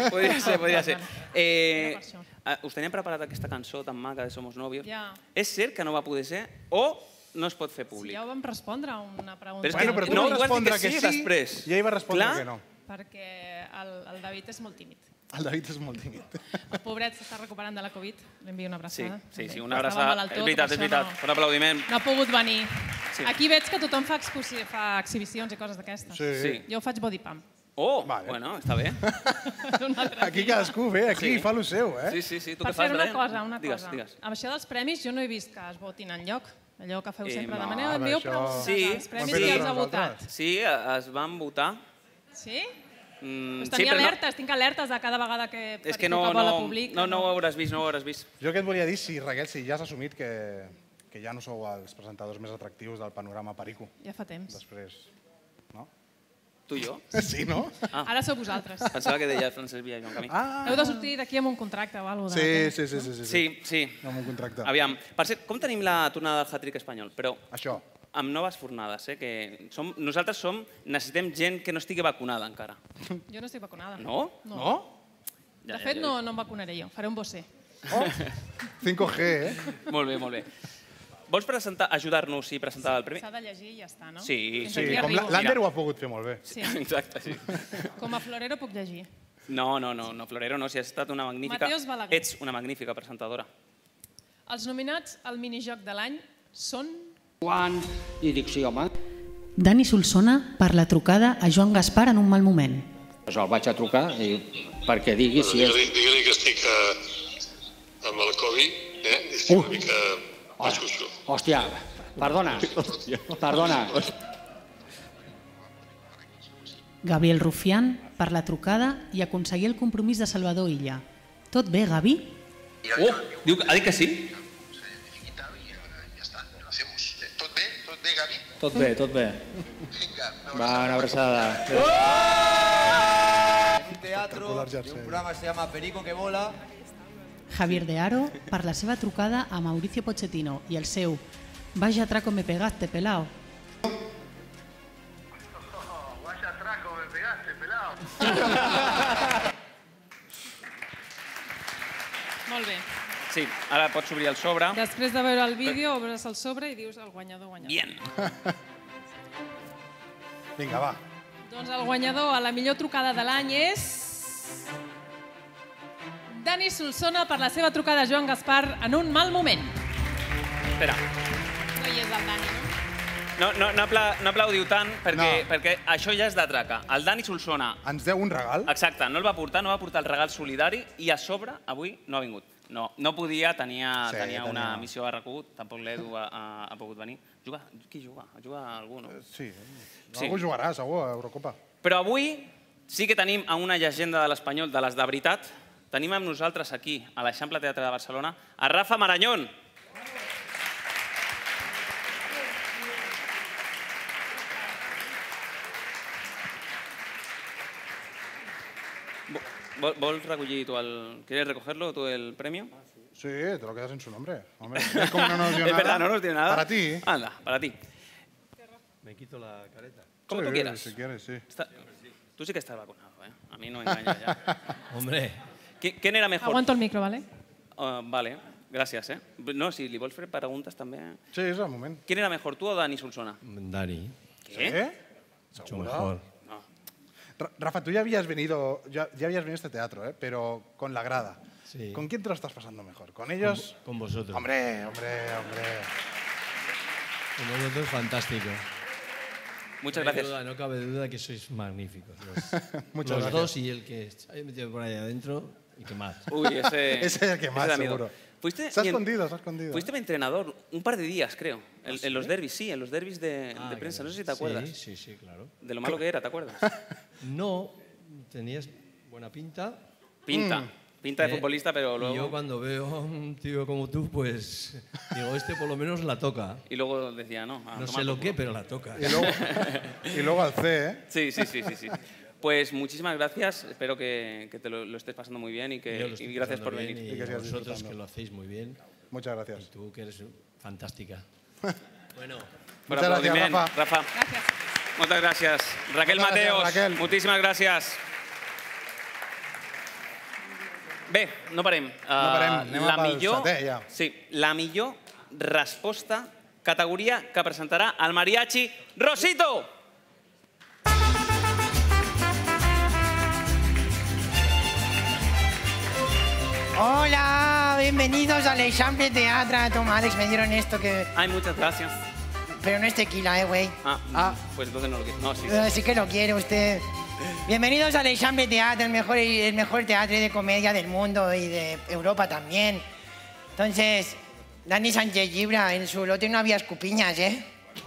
Us teníem preparat aquesta cançó tan maca de Somos Novios. És cert que no va poder ser o no es pot fer públic? Ja ho vam respondre a una pregunta. Però tu vas respondre que sí després. I ell va respondre que no. Perquè el David és molt tímid. El David és molt tímid. El pobret s'està recuperant de la Covid. Li envio una abraçada. Sí, una abraçada. És veritat. Un aplaudiment. No ha pogut venir. Aquí veig que tothom fa exhibicions i coses d'aquestes. Sí. Jo faig body pump. Oh, bueno, està bé. Aquí cadascú ve, aquí fa el seu, eh? Sí. Tu per què fas, fer una cosa. Digues. Amb això dels premis jo no he vist que es votin enlloc. Allò que feu sempre. Demaneu, envieu preguntes als premis i els ha votat. Sí, es van votar. Sí? Tinc alertes de cada vegada que Perico Bola publica. No ho hauràs vist. Jo què et volia dir, Raquel, si ja has assumit que ja no sou els presentadors més atractius del panorama Perico. Ja fa temps. Després, no? Tu i jo? Sí, no? Ara sou vosaltres. Pensava que deia Francesc Villa i Joan Camí. Heu de sortir d'aquí amb un contracte o alguna cosa. Sí. Amb un contracte. Aviam, per cert, com tenim la tornada del hat-trick espanyol? Però això. Amb noves fornades, que nosaltres necessitem gent que no estigui vacunada encara. Jo no estic vacunada. No? De fet, no em vacunaré jo. Faré un bossé. 5G, eh? Molt bé. Vols ajudar-nos i presentar el premi? S'ha de llegir i ja està, no? Sí. Com l'Ander ho ha pogut fer molt bé. Exacte, sí. Com a florero puc llegir. No, florero no, si has estat una magnífica... Mateos Balaguer. Ets una magnífica presentadora. Els nominats al minijoc de l'any són... I dic, sí, home. Dani Solsona per la trucada a Joan Gaspar en un mal moment. Pues el vaig a trucar perquè digui si és... Digue-li que estic amb el Covid, estic una mica més coixo. Hòstia, perdona. Gabriel Rufián per la trucada i aconseguir el compromís de Salvador Illa. Tot bé, Gavi? Ha dit que sí? Tot bé, tot bé. Va, una abraçada. Un teatro de un programa que se llama Perico que vola. Javier de Haro per la seva trucada a Mauricio Pochettino i el seu «Vaya atraco me pegaste, pelao». Vaya atraco me pegaste, pelao. Molt bé. Sí, ara pots obrir el sobre. Després de veure el vídeo, obres el sobre i dius el guanyador, guanyador. Bien. Vinga, va. Doncs el guanyador a la millor trucada de l'any és... Dani Solsona per la seva trucada a Joan Gaspar en un mal moment. Espera. No hi és el Dani, no? No aplaudiu tant, perquè això ja és d'atraca. El Dani Solsona... Ens deu un regal? Exacte, no el va portar, no va portar el regal solidari i a sobre avui no ha vingut. No podia, tenia una missió a RAC1, tampoc l'Edu ha pogut venir. Qui juga? Juga algú, no? Sí, algú jugarà, segur, a Eurocopa. Però avui sí que tenim una llegenda de l'Espanyol, de les de veritat. Tenim amb nosaltres aquí, a l'Eixample Teatre de Barcelona, a Rafa Marañón. ¿Vols recollir tú ¿Quieres recogerlo tú el premio? Sí, te lo quedas en su nombre. Hombre, es como no nos dio nada. Es verdad, no nos dio nada. Para ti. Anda, para ti. Me quito la careta. Como tú quieras. Si quieres, sí. Tú sí que estás vacunado, ¿eh? A mí no me engañas ya. Hombre. ¿Quién era mejor? Aguanto el micro, ¿vale? Vale, gràcies, eh? No, si li vols fer preguntes també... Sí, és el moment. ¿Quién era mejor, tú o Dani Solsona? Dani. ¿Qué? Mucho mejor. No. Rafa, tú ya habías venido a este teatro, pero con la grada. Sí. ¿Con quién te lo estás pasando mejor? ¿Con ellos? Con vosotros. Hombre. Con vosotros, fantástico. Muchas gracias. No cabe duda que sois magníficos. Muchas los gracias. Dos y el que está metido por ahí adentro, y que más. Uy, ese es el que más, seguro. Se ha escondido. Fuiste mi entrenador un par de días, creo, en los derbis, sí, en los derbis de prensa. No sé si te acuerdas. Sí, claro. De lo malo que era, ¿te acuerdas? No, tenías buena pinta. Pinta de futbolista, pero luego... Y yo cuando veo a un tío como tú, pues digo, este por lo menos la toca. Y luego decía, no. No sé lo que, pero la toca. Y luego al C, ¿eh? Sí. Pues muchísimas gracias. Espero que te lo estés pasando muy bien y gracias por venir. Y a vosotros que lo hacéis muy bien. Muchas gracias. Y tú que eres fantástica. Bueno. Muchas gracias, Rafa. Gracias. Muchas gracias. Raquel Mateos, moltíssimes gràcies. Bé, no parem. Anem pel setè, ja. Sí, la millor resposta, categoria que presentarà el mariachi Rosito. Hola, bienvenidos al Eixample Teatre. Toma, Alex, me dieron esto que... Ay, muchas gracias. Pero no es tequila, güey. Pues entonces no lo quiero. No, sí. Sí que lo quiere usted. Bienvenidos al Eixample Teatre, el mejor teatro de comedia del mundo y de Europa también. Entonces, Dani Sánchez Llibra, en su lote no había escupiñas, ¿eh?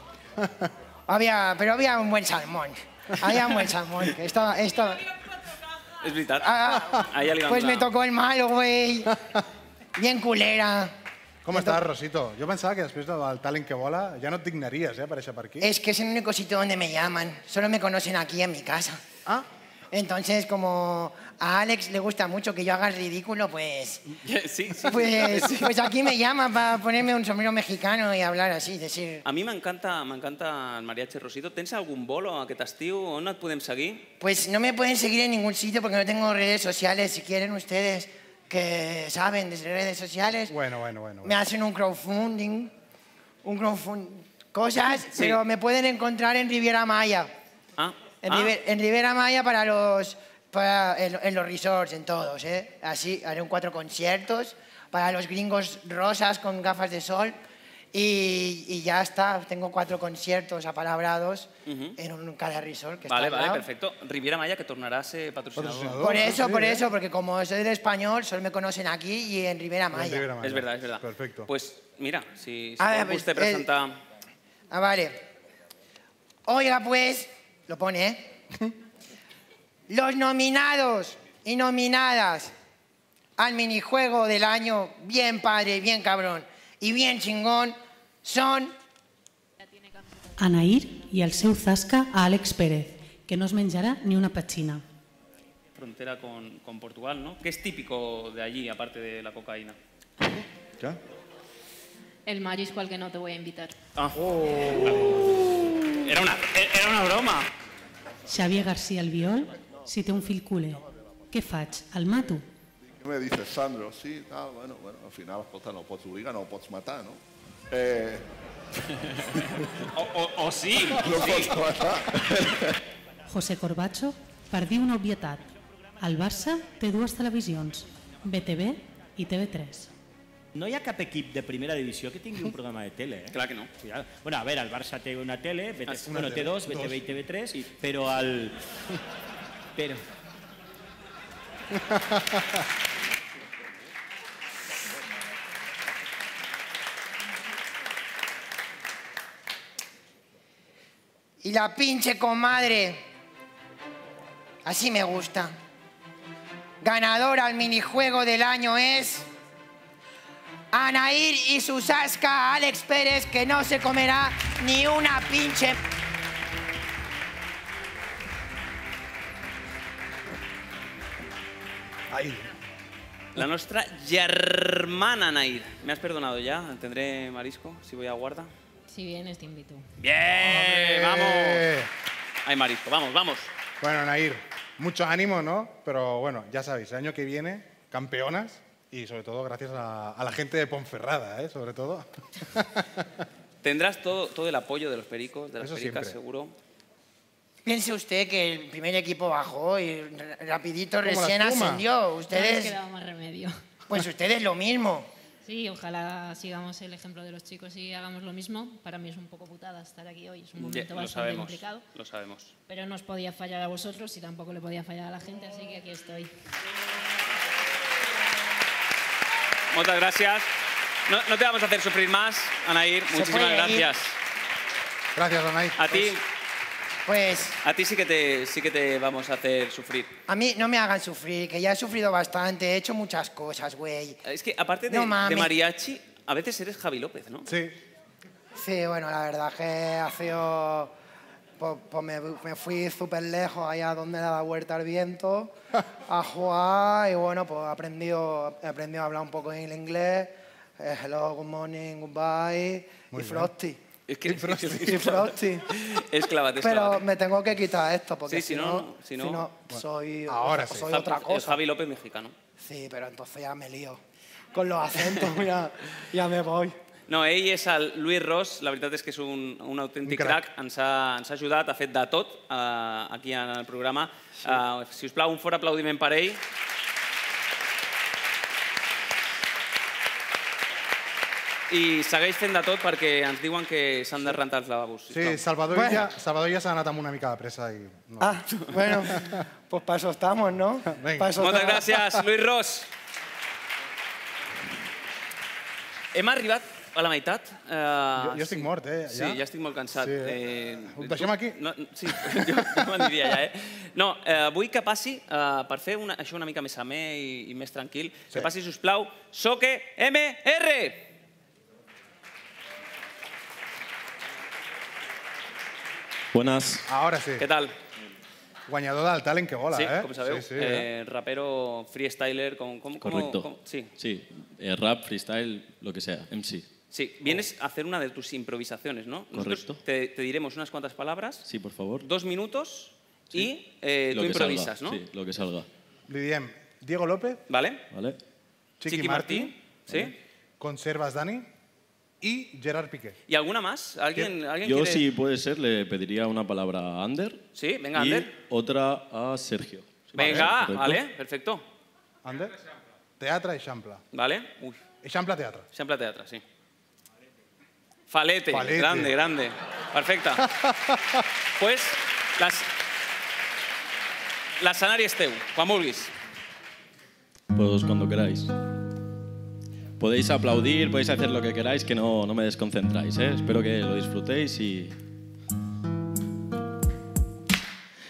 Pero había un buen salmón. Había un buen salmón. Esto... És veritat. Pues me tocó el malo, güey. Bien culera. ¿Cómo estás, Rosito? Yo pensaba que después del talent que vola ya no te dignarías, aparèixer per aquí. Es que es el único sitio donde me llaman. Solo me conocen aquí en mi casa. Entonces, como a Alex le gusta mucho que yo haga el ridículo, pues... Sí. Pues aquí me llama para ponerme un sombrero mexicano y hablar así, decir... A mi m'encanta el mariachi Rosito. Tens algun bolo aquest estiu? On et podem seguir? Pues no me pueden seguir en ningún sitio porque no tengo redes sociales. Si quieren ustedes, que saben de redes sociales... Bueno. Me hacen un crowdfunding, cosas, pero me pueden encontrar en Riviera Maya. En Riviera Maya en los resorts, en todos, ¿eh? Así, haré 4 conciertos para los gringos rosas con gafas de sol y ya está. Tengo 4 conciertos apalabrados en cada resort que está al lado. Vale, perfecto. Riviera Maya, que tornará a ser patrocinador. Por eso, porque como soy del español, solo me conocen aquí y en Riviera Maya. Es verdad. Perfecto. Pues mira, si usted presenta... Vale. Oiga, pues... Lo pone, ¿eh? Los nominados y nominadas al minijuego del año bien padre, bien cabrón y bien chingón son... Anaïr i el seu zasca a Àlex Pérez, que no es menjarà ni una petxina. Frontera con Portugal, ¿no? ¿Qué es típico de allí, aparte de la cocaína? ¿Ya? El marisco al que no te voy a invitar. Ah. Era una broma. Xavier García Albiol, si té un fill culer, què faig? El mato? ¿Qué me dices, Sandro? Sí, tal, bueno, al final, escolta, no pots obligar, no pots matar, no? O sí. No pots matar. José Corbacho, per dir una obvietat. El Barça té dues televisions, BTV i TV3. No hi ha cap equip de primera divisió que tingui un programa de tele, eh? Clar que no. Bueno, a veure, el Barça té una tele, bueno, té dos, BTV i TV3, però el... Però... Y la pinche comadre, así me gusta. Ganadora al minijuego del año es Anaïr y su zasca Àlex Pérez, que no se comerá ni una pinche... Ahí. La nuestra germana Anaïr. ¿Me has perdonado ya? ¿Tendré marisco si voy a guarda? Si vienes, te invito. ¡Bien! ¡Vamos! Hay marisco, vamos, vamos. Bueno, Anaïr, mucho ánimo, ¿no? Pero bueno, ya sabéis, el año que viene, campeonas y sobre todo gracias a la gente de Ponferrada, ¿eh? Sobre todo. Tendrás todo el apoyo de los pericos, de las Eso pericas, siempre. seguro. Piense usted que el primer equipo bajó y rapidito Como la recién espuma. ascendió. No nos Ustedes, quedaba más remedio. pues ustedes lo mismo. Sí, ojalá sigamos el ejemplo de los chicos y hagamos lo mismo. Para mí es un poco putada estar aquí hoy, es un momento bastante complicado. Lo sabemos. Pero no os podía fallar a vosotros y tampoco le podía fallar a la gente, así que aquí estoy. Muchas gracias. No te vamos a hacer sufrir más, Anaïr. Muchísimas gracias. Gracias, Anaïr. A ti. Pues... A ti sí que te vamos a hacer sufrir. A mí no me hagan sufrir, que ya he sufrido bastante, he hecho muchas cosas, güey. Es que aparte de mariachi, a veces eres Javi López, ¿no? Sí. Sí, bueno, la verdad que ha sido... Pues me fui súper lejos, allá donde da la vuelta al viento, a jugar y bueno, pues he aprendido a hablar un poco en inglés. Hello, good morning, goodbye y Frosty. Es que Frosty. Es clavate. Pero me tengo que quitar esto porque si no, soy Es otra cosa. Javi López mexicano. Sí, pero entonces ya me lío. Con los acentos, ya me voy. No, ell és el Luis Ros, la veritat és que és un autèntic crac, ens ha ajudat, ha fet de tot aquí en el programa. Si us plau, un fort aplaudiment per ell. I segueix fent de tot perquè ens diuen que s'han de rentar els lavabos. Sí, Salvador ja s'ha anat amb una mica de pressa. I no. Ah, bueno, pues para eso estamos, ¿no? Moltes gràcies, Luis Ros. Hem arribat a la meitat. Jo estic mort, eh? Sí, ja estic molt cansat. Ho deixem aquí? Sí, jo m'aniria ja, eh? No, vull que passi, per fer això una mica més amè i més tranquil, que passi, sisplau, Soque MR! Buenas. Ahora sí. ¿Qué tal? Guanyador del Talent que vola, sí, eh? Com sabeu, rapero, freestyler... Correcto. Sí, rap, freestyle, lo que sea, MC. Sí, vienes a hacer una de tus improvisaciones, ¿no? Correcto. Te diremos unas cuantas palabras. Sí, por favor. 2 minutos y tú improvisas, ¿no? Sí, lo que salga. Li diem Diego López. Vale. Chiqui Martí. Sí. Conservas Dani. Y Gerard Piqué. ¿Y alguna más? ¿Alguien Yo, quiere...? si puede ser, le pediría una palabra a Ander. Sí, venga, y Ander. otra a Sergio. Venga, vale, perfecto. Ander, teatre i Eixample. Vale. Uy. Eixample teatre. Eixample teatre, sí. Falete, grande, grande. Perfecte. Pues, l'escenari és teu, quan vulguis. Pues cuando queráis. Podéis aplaudir, podéis hacer lo que queráis, que no me desconcentráis, ¿eh? Espero que lo disfrutéis y...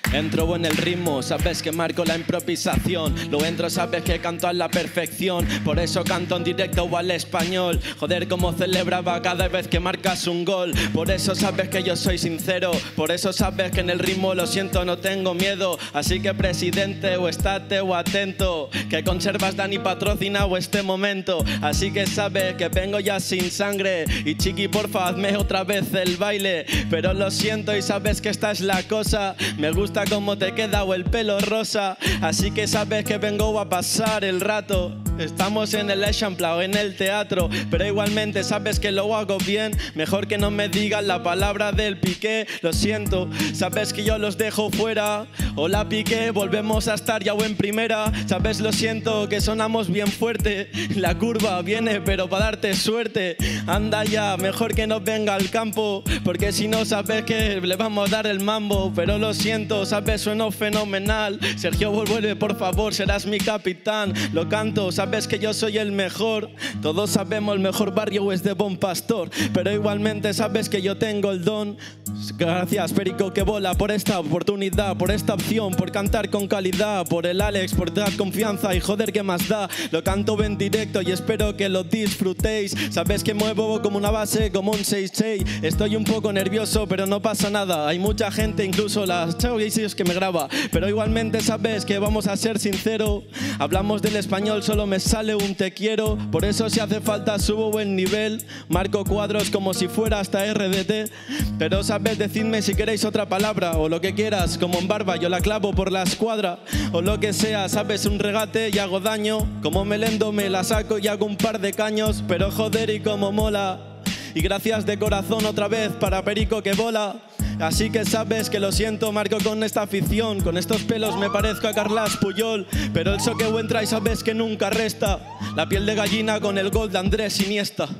Entro en el ritmo, sabes que marco la improvisación. Lo entro, sabes que canto a la perfección. Por eso canto en directo o al español. Joder, como celebraba cada vez que marcas un gol. Por eso sabes que yo soy sincero. Por eso sabes que en el ritmo, lo siento, no tengo miedo. Así que presidente, o estate o atento, que conservas Dani patrocinado este momento. Así que sabes que vengo ya sin sangre. Y chiqui, porfa, hazme otra vez el baile. Pero lo siento y sabes que esta es la cosa. Me gusta cómo te queda o el pelo rosa. Así que sabes que vengo a pasar el rato. Estamos en el Eixample o en el teatro, pero igualmente sabes que lo hago bien. Mejor que no me digas la palabra del Piqué. Lo siento, sabes que yo los dejo fuera. Hola Piqué, volvemos a estar ya o en primera. Sabes, lo siento, que sonamos bien fuerte. La curva viene pero para darte suerte. Anda ya, mejor que no venga al campo, porque si no sabes que le vamos a dar el mambo. Pero lo siento, sabes, sueno fenomenal. Sergio, vuelve por favor, serás mi capitán. Lo canto, sabes que yo soy el mejor. Todos sabemos el mejor barrio es de Bon Pastor, pero igualmente sabes que yo tengo el don. Gracias Perico que bola por esta oportunidad, por esta opción, por cantar con calidad, por el Alex, por dar confianza y joder que más da. Lo canto en directo y espero que lo disfrutéis. Sabes que muevo como una base, como un 6-6. Estoy un poco nervioso pero no pasa nada. Hay mucha gente, incluso las chavis que me graba, pero igualmente sabes que vamos a ser sinceros. Hablamos del español, solo me sale un te quiero. Por eso si hace falta subo el nivel. Marco cuadros como si fuera hasta RDT. Pero sabes, decidme si queréis otra palabra o lo que quieras, como en barba yo la clavo por la escuadra. O lo que sea, sabes, un regate y hago daño. Como Melendo me la saco y hago un par de caños. Pero joder y como mola. Y gracias de corazón otra vez para Perico que bola. Así que sabes que lo siento, marco con esta afición. Con estos pelos me parezco a Carlas Puyol, pero el soqueo entra y sabes que nunca resta. La piel de gallina con el gol de Andrés Iniesta.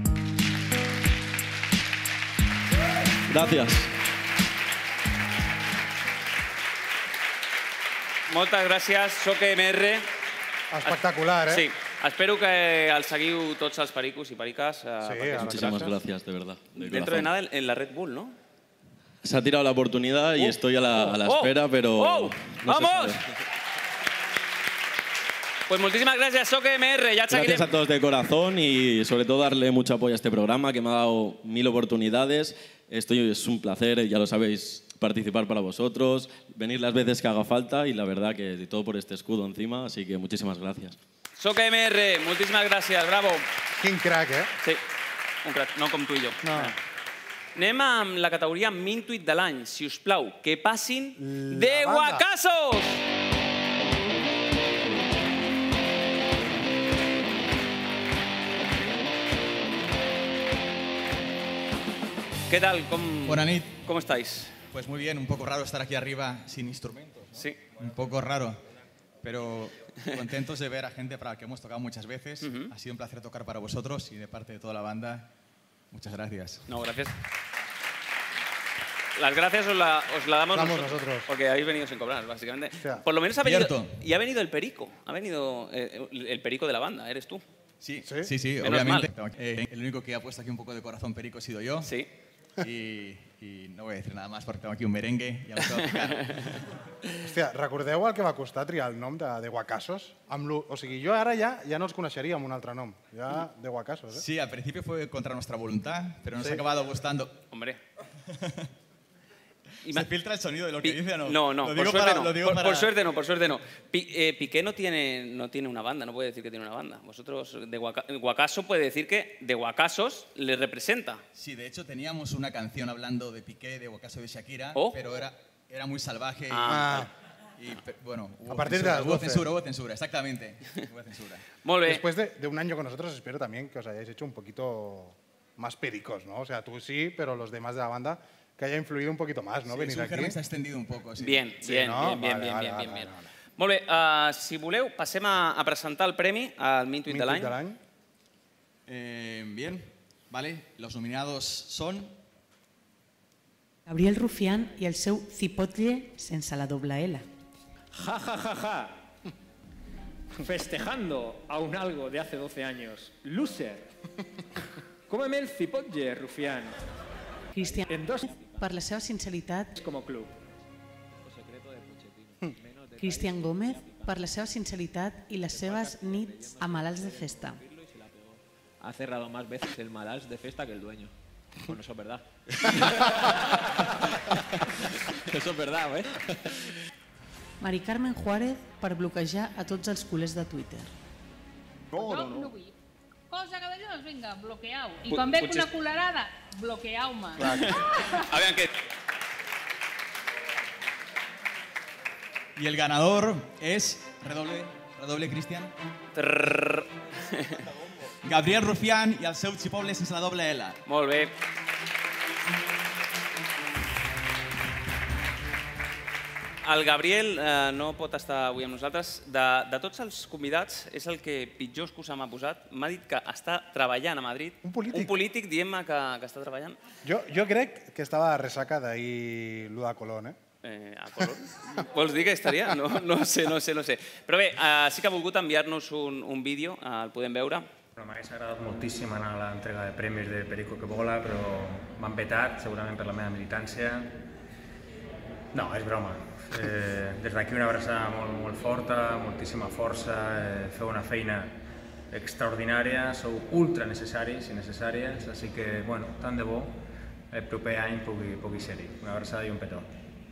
Gracias. Moltes gràcies, soc MR. Espectacular, ¿eh? Sí. Espero que el seguiu tots els pericos y pericas. Sí, muchísimas gracias, de verdad. Dentro de nada en la Red Bull, ¿no? Se ha tirado la oportunidad y estoy a la espera, pero... No ¡Vamos! Pues muchísimas gracias, soc MR. Ya gracias a todos de corazón y sobre todo darle mucho apoyo a este programa que me ha dado 1000 oportunidades. Esto es un placer, ya lo sabéis, participar para vosotros, venir las veces que haga falta y la verdad que todo por este escudo encima, así que muchísimas gracias. Soc MR, moltíssimes gràcies, bravo. Quin crac, eh? Sí, un crac, no com tu i jo. No. Anem amb la categoria Mintuit de l'any. Si us plau, que passin de Guacasos! ¿Qué tal? Buena nit. ¿Cómo estáis? Pues muy bien, un poco raro estar aquí arriba sin instrumentos, ¿no? Sí. Un poco raro, pero contentos de ver a gente para la que hemos tocado muchas veces. Ha sido un placer tocar para vosotros y de parte de toda la banda, muchas gracias. No, gracias. Las gracias os la damos nosotros, porque habéis venido sin cobrar, básicamente. O sea, por lo menos ha venido el Perico. Ha venido el Perico de la banda, ¿eres tú? Sí, obviamente. El único que ha puesto aquí un poco de corazón Perico he sido yo. Sí. I no voy a decir nada más porque tengo aquí un merengue. Ja Hòstia, recordeu el que va costar triar el nom de Guacasos? O sigui, jo ara ja no els coneixeria amb un altre nom. Ja de Guacasos, ¿eh? Sí, al principio fue contra nuestra voluntad, pero nos ha acabado gustando. Hombre. ¿Se filtra el sonido de lo que dice o no? No, por suerte no. Piqué no tiene una banda, no puede decir que tiene una banda. Vosotros, Guacaso puede decir que de Guacasos le representa. Sí, de hecho teníamos una canción hablando de Piqué, de Guacaso de Shakira, pero era muy salvaje. Y bueno, a partir de las 12. Hubo censura, exactamente. Hubo censura. Después de un año con nosotros, espero también que os hayáis hecho un poquito más pericos, ¿no? O sea, tú sí, pero los demás de la banda que haya influido un poquito más, ¿no? Sí, venir aquí. s'ha extendido un poco, sí. Bien. Molt bé, si voleu, passem a presentar el premi al Mintuit de l'any. Bien, vale. Los nominados son... Gabriel Rufián i el seu cipotle sense la doble L. Ja, ja, ja, ja. Festejando a un algo de hace 12 años. Loser. Cómeme el cipotle, Rufián. Cristian, per la seva sinceritat... Com a club. Cristian Gómez, per la seva sinceritat i les seves nits a malalts de festa. Ha cerrado más veces el malalts de festa que el dueño. Bueno, eso es verdad. Eso es verdad, ¿eh? Mari Carmen Juárez, per bloquejar a tots els culers de Twitter. No vull. Cosa que doncs, vinga, bloqueau. I quan veig una culerada, bloqueau-me. Aviam què... Y el ganador es, redoble Cristian, Gabriel Rufián i el seu xipoble sense la doble L. Molt bé. El Gabriel no pot estar avui amb nosaltres. De tots els convidats, és el que pitjor excusa m'ha posat. M'ha dit que està treballant a Madrid. Un polític dient-me que està treballant. Jo crec que estava de ressaca d'ahir l'1 de Colón, a Colón? Vols dir que estaria? No sé. Però bé, sí que ha volgut enviar-nos un vídeo, el podem veure. M'hagués agradat moltíssim anar a l'entrega de premis de Perico que vola, però m'han vetat, segurament per la meva militància. No, és broma. Des d'aquí una abraçada molt forta, moltíssima força, feu una feina extraordinària, sou ultra necessaris i necessàries, així que, bueno, tant de bo el proper any pugui ser-hi. Una abraçada i un petó.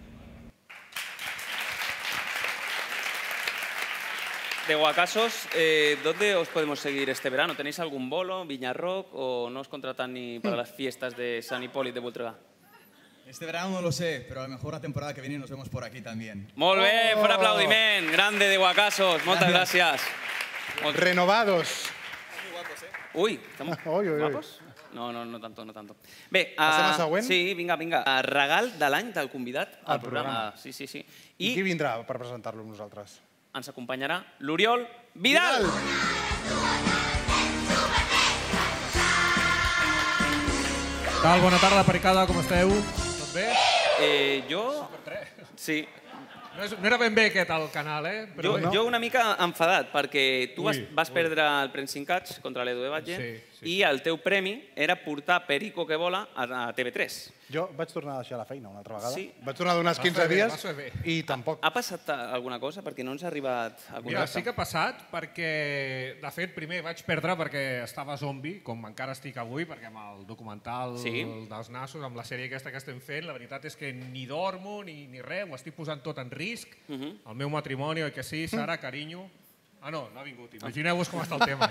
De Guacasos, ¿dónde os podemos seguir este verano? ¿Tenéis algún bolo, Viñarroc, o no os contratan ni para las fiestas de San Hipólito de Voltregà? Este verano no lo sé, pero a lo mejor la temporada que viene nos vemos por aquí también. Molt bé, fort aplaudiment, grande de Guacasos, moltes gràcies. Renovados. Uy, ¿estamos guapos? No tanto. Bé, passem al següent? Sí, vinga. Regal de l'any del convidat al programa. Sí. I qui vindrà per presentar-lo amb nosaltres? Ens acompanyarà l'Oriol Vidal. Tal, bona tarda, Pericada, com esteu? Tot bé? Jo... Sí. No era ben bé aquest el canal, Jo una mica enfadat, perquè tu vas perdre el Premsincats contra l'Edu de Batlle i el teu premi era portar Perico que vola a TV3. Jo vaig tornar a deixar la feina una altra vegada. Sí. Vaig tornar d'unes 15 dies i tampoc. Ha passat alguna cosa? Perquè no ens ha arribat a contacte. Mira, sí que ha passat perquè, de fet, primer vaig perdre perquè estava zombi, com encara estic avui, perquè amb el documental dels nassos, amb la sèrie aquesta que estem fent, la veritat és que ni dormo ni res, ho estic posant tot en risc. El meu matrimoni, oi que sí, Sara, carinyo. Ah, no ha vingut. Imagineu-vos com està el tema.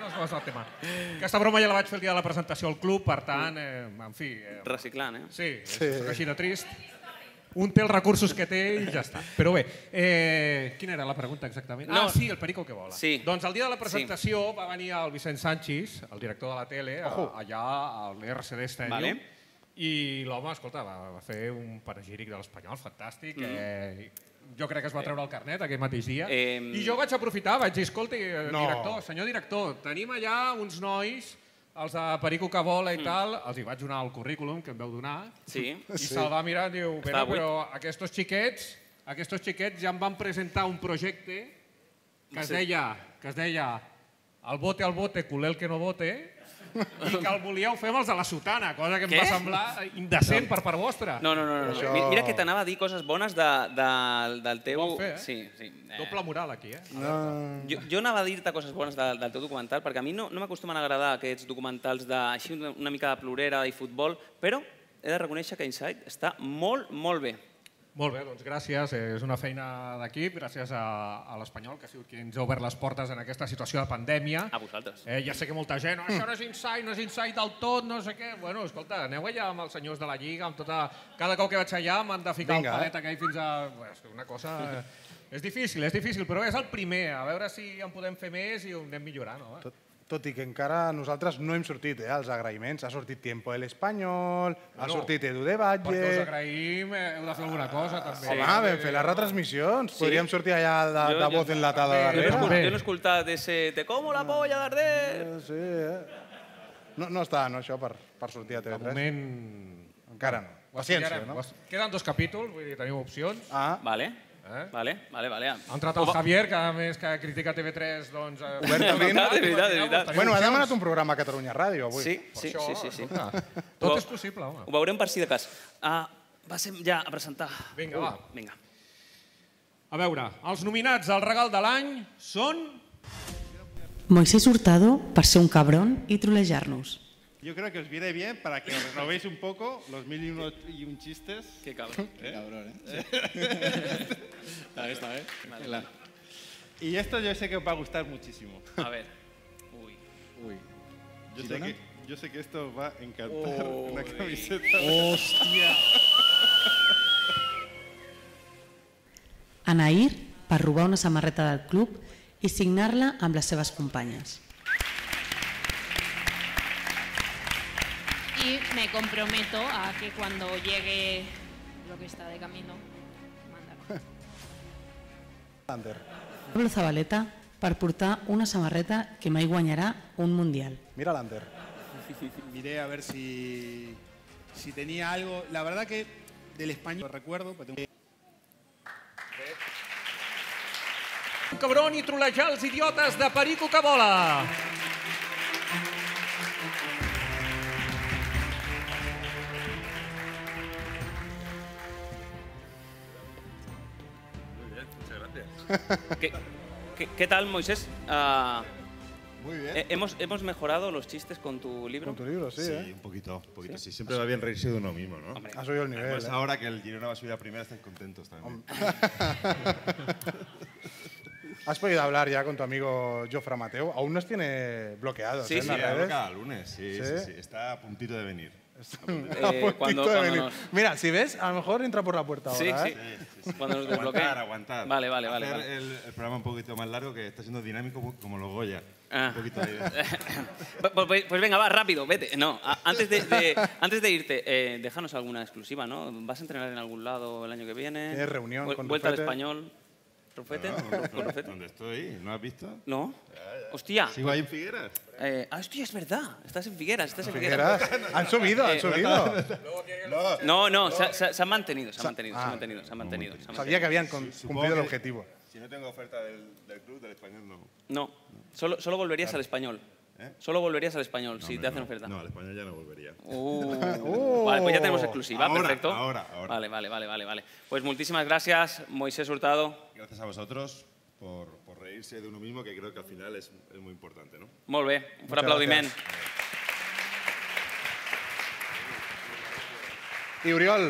Aquesta broma ja la vaig fer el dia de la presentació al club, per tant, en fi... Reciclant, Sí, és així de trist. Un té els recursos que té i ja està. Però bé, quina era la pregunta exactament? Sí, el Perico que vola. Doncs el dia de la presentació va venir el Vicent Sanchis, el director de la tele, allà a l'RCD Stadium, i l'home, escolta, va fer un panegíric de l'Espanyol fantàstic. Jo crec que es va treure el carnet aquell mateix dia. I jo vaig aprofitar, vaig dir, escolti, senyor director, tenim allà uns nois, els de Perico que vola i tal, els hi vaig donar el currículum que em veu donar, i se'l va mirar i diu, però aquests xiquets ja em van presentar un projecte que es deia el bote, culer el que no vote, i que el volíeu fer amb els de la sotana, cosa que em va semblar indecent per part vostra. No. Mira que t'anava a dir coses bones del teu... Ho vam fer, Doble moral aquí, Jo anava a dir-te coses bones del teu documental, perquè a mi no m'acostumen a agradar aquests documentals així una mica de plorera i futbol, però he de reconèixer que Inside està molt bé. Molt bé, doncs gràcies. És una feina d'equip, gràcies a l'Espanyol, que ha sigut qui ens ha obert les portes en aquesta situació de pandèmia. A vosaltres. Ja sé que molta gent, això no és inside del tot, no sé què. Bueno, escolta, aneu allà amb els senyors de la Lliga, amb tota... Cada cop que vaig allà m'han de ficar el palet aquell fins a... Una cosa... És difícil, però és el primer. A veure si en podem fer més i ho anem millorant, no? Tot i que encara nosaltres no hem sortit als agraïments. Ha sortit Tiempo del Espanyol, ha sortit Edu de Batlle... Perquè us agraïm, heu de fer alguna cosa, també. Home, vam fer les retransmissions. Podríem sortir allà de voz enlatada darrere. Jo no he escoltat ese te como la polla darrere. Sí, No està, això, per sortir a TV3. De moment... Encara no. Paciència, no? Queden 2 capítols, vull dir, teniu opcions. Vale. Vale. Ha entrat el Javier, que a més que critica TV3, doncs... Obertament. De veritat. Bueno, ha demanat un programa a Catalunya Ràdio avui. Sí. Tot és possible, home. Ho veurem per si de cas. Passem ja a presentar. Vinga, va. Vinga. A veure, els nominats al regal de l'any són... Moisés Hurtado, per ser un cabrón y trolejar-nos. Yo creo que os viene bien para que os renovéis un poco los 1001 chistes. Qué cabrón. Qué cabrón, ¿eh? Está, ¿eh? Vale. Y esto yo sé que os va a gustar muchísimo. A ver. Uy. Yo sé que esto os va a encantar. Una camiseta. ¡Hòstia! Anaïr, per robar una samarreta del club i signar-la amb les seves companyes. Y me comprometo a que cuando llegue lo que está de camino, Lander. Pablo Zabaleta, per portar una samarreta que mai guanyarà un mundial. Mira Lander. Miré a ver si tenía algo. La verdad que del español recuerdo. Un cabron i trolejar els idiotes de Perico que vola. ¿Qué tal, Moisés? Muy bien. ¿Hemos mejorado los chistes con tu libro? Con tu libro, sí. Sí, un poquito, sí. Siempre va bien reírse de uno mismo, ¿no? Hombre, has oído el nivel. Pues ahora que el Girona va a subir a primera, están contentos también. ¿Has podido hablar ya con tu amigo Jofre Mateu? Aún nos tiene bloqueados, sí, en las redes. Cada lunes, sí. Está a puntito de venir. Mira, si ves, a lo mejor entra por la puerta ahora. Sí. Cuando nos desbloqueen. Aguantar. Vale. Hacer el programa un poquito más largo, que está siendo dinámico como los Goya. Un poquito ahí. Pues venga, va, rápido, vete. No, antes de irte, déjanos alguna exclusiva, ¿no? ¿Vas a entrenar en algún lado el año que viene? ¿Tienes reunión con Vuelta al español. ¿Rufete? ¿Dónde estoy? ¿No has visto? No. Hostia. ¿Sigo ahí en Figueras? Hostia, es verdad. Estás en Figueras. ¿Han subido? No, se han mantenido. Sabía que habían cumplido el objetivo. Si no tengo oferta del club, del español, no. No, solo volverías al español. Solo volverías al español si te hacen oferta. No, al español ya no volvería. Vale, pues ya tenemos exclusiva, perfecto. Ahora. Vale. Pues muchísimas gracias, Moisés Hurtado. Gracias a vosotros por reírse de uno mismo, que creo que al final es muy importante, ¿no? Molt bé, un fort aplaudiment. I Oriol,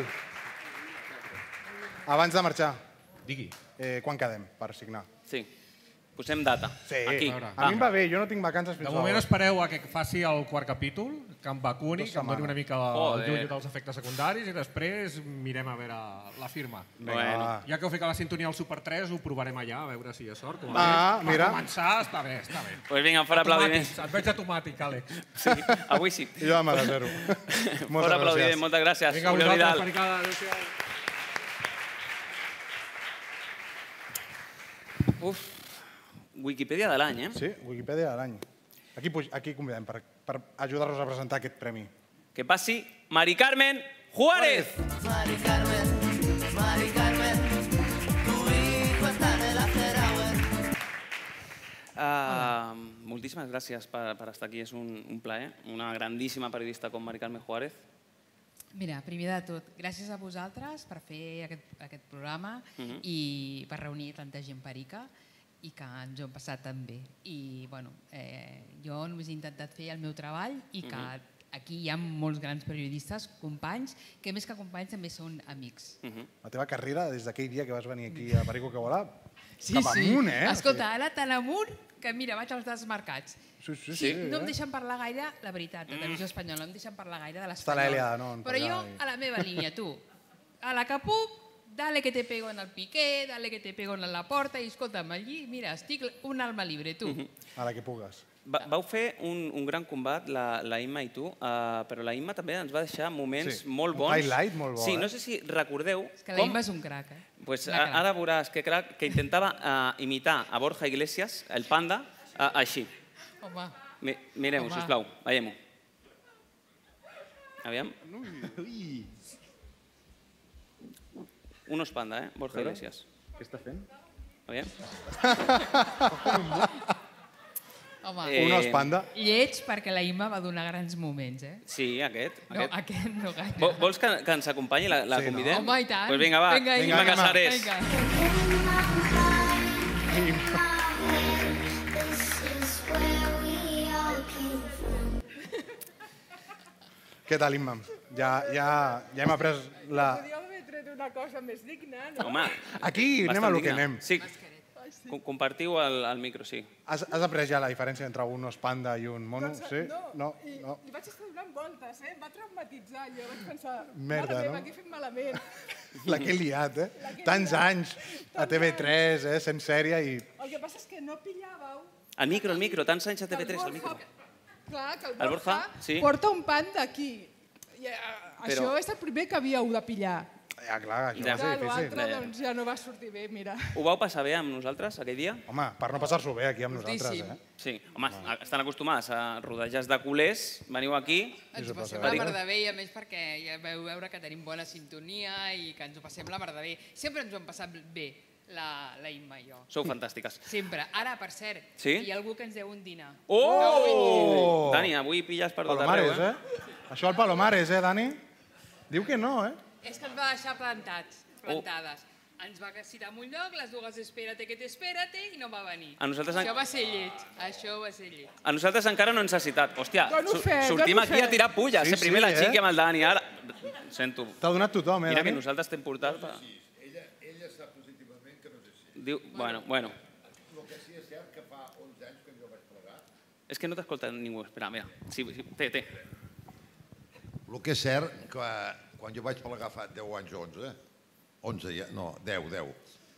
abans de marxar, digui. Quan quedem per signar? Sí. Posem data. Sí, aquí. A mi em va bé, jo no tinc vacances fins de moment espereu a que faci el quart capítol, que em vacuni, que em doni una mica el llum dels efectes secundaris i després mirem a veure la firma. Bueno. Ja que heu ficat la sintonia al Super 3, ho provarem allà, a veure si hi ha sort. Mira. Per començar, està bé. Pues vinga, un fort aplaudiment. Et veig automàtic, Àlex. Sí, avui sí. Jo amb la zero. Fort aplaudiment, moltes gràcies. Vinga, vosaltres, Pericada, adéu-siau. Wikipedia de l'any, eh? Sí, Wikipedia de l'any. Aquí convidem per ajudar-nos a presentar aquest premi. Que passi Mari Carmen Juárez. Mari Carmen, tu hijo está en el after hour. Moltíssimes gràcies per estar aquí, és un plaer. Una grandíssima periodista com Mari Carmen Juárez. Mira, primer de tot, gràcies a vosaltres per fer aquest programa i per reunir tanta gent perica i que ens ho hem passat tan bé. I bueno, jo només he intentat fer el meu treball i que aquí hi ha molts grans periodistes, companys, que més que companys també són amics. La teva carrera, des d'aquell dia que vas venir aquí a Perico que vola, cap amunt, eh? Escolta, ara tan amunt que mira, vaig als desmarcats. Sí. No em deixen parlar gaire, la veritat, de televisió espanyola, no em deixen parlar gaire de Està l'Èlia, no? l'espanyol. Però jo, a la meva línia, tu, a la que puc, dale que te pego en el piqué, dale que te pego en la porta, i escolta'm, allí, mira, estic un alma libre, tu. A la que pugues. Vau fer un gran combat, la Imma i tu, però la Imma també ens va deixar moments molt bons. Un highlight molt bo, Sí, no sé si recordeu... És que la Imma és un crac, eh? Pues ara veuràs que crac, que intentava imitar a Borja Iglesias, el panda, així. Home. Mirem-ho, sisplau, veiem-ho. Aviam. Un os panda, Borja Iglesias. Què està fent? Aviam. Home, un os panda. Lleig perquè la Imma va donar grans moments, eh? Sí, aquest. No, aquest no gaire. Vols que ens acompanyi, la convidem? Home, i tant. Doncs vinga, va, Imma Casares. Vinga. Què tal, Imma? Ja hem après la... Podríeu haver tret una cosa més digna, no? Home, aquí anem a lo que anem. Sí, compartiu el micro, sí. Has après ja la diferència entre un os panda i un mono? Sí? No. I vaig estar donant voltes, em va traumatitzar allò. Vaig pensar, merda, no? Aquí he fet malament. La que he liat, Tants anys a TV3, sent sèrie i... El que passa és que no pillàveu... El micro, tants anys a TV3, el micro. Clar, que el Borja porta un panda aquí. Això és el primer que havíeu de pillar. Ja, clar, això va ser difícil. L'altre doncs ja no va sortir bé, mira. Ho vau passar bé amb nosaltres aquell dia? Home, per no passar-s'ho bé aquí amb nosaltres, Sí, home, estan acostumats a rodejars de culers, veniu aquí... Ens ho passem la mar de bé, i a més perquè ja veu veure que tenim bona sintonia i que ens ho passem la mar de bé. Sempre ens ho hem passat bé, la Imma i jo. Sou fantàstiques. Sempre. Ara, per cert, hi ha algú que ens deu un dinar. Oh! Dani, avui pilles per tot arreu, Això al Palomares, Dani? Diu que no, És que ens va deixar plantades. Ens va citar en un lloc, les dues espérate que t'espérate i no va venir. Això va ser lleig. A nosaltres encara no ens ha citat. Hòstia, sortim aquí a tirar pulles. Primer la Xiqui amb el Dani, ara... Sento. T'ha donat tothom, Mira Dani? que nosaltres t'hem portat... Ella sap positivament que no és així. Diu, bueno. El que sí és cert que fa 11 anys que jo vaig plegar... És que no t'escolta ningú. Espera, mira. Sí, té. El que és cert, que quan jo vaig plegar fa 10 anys o 11 ja, no, 10,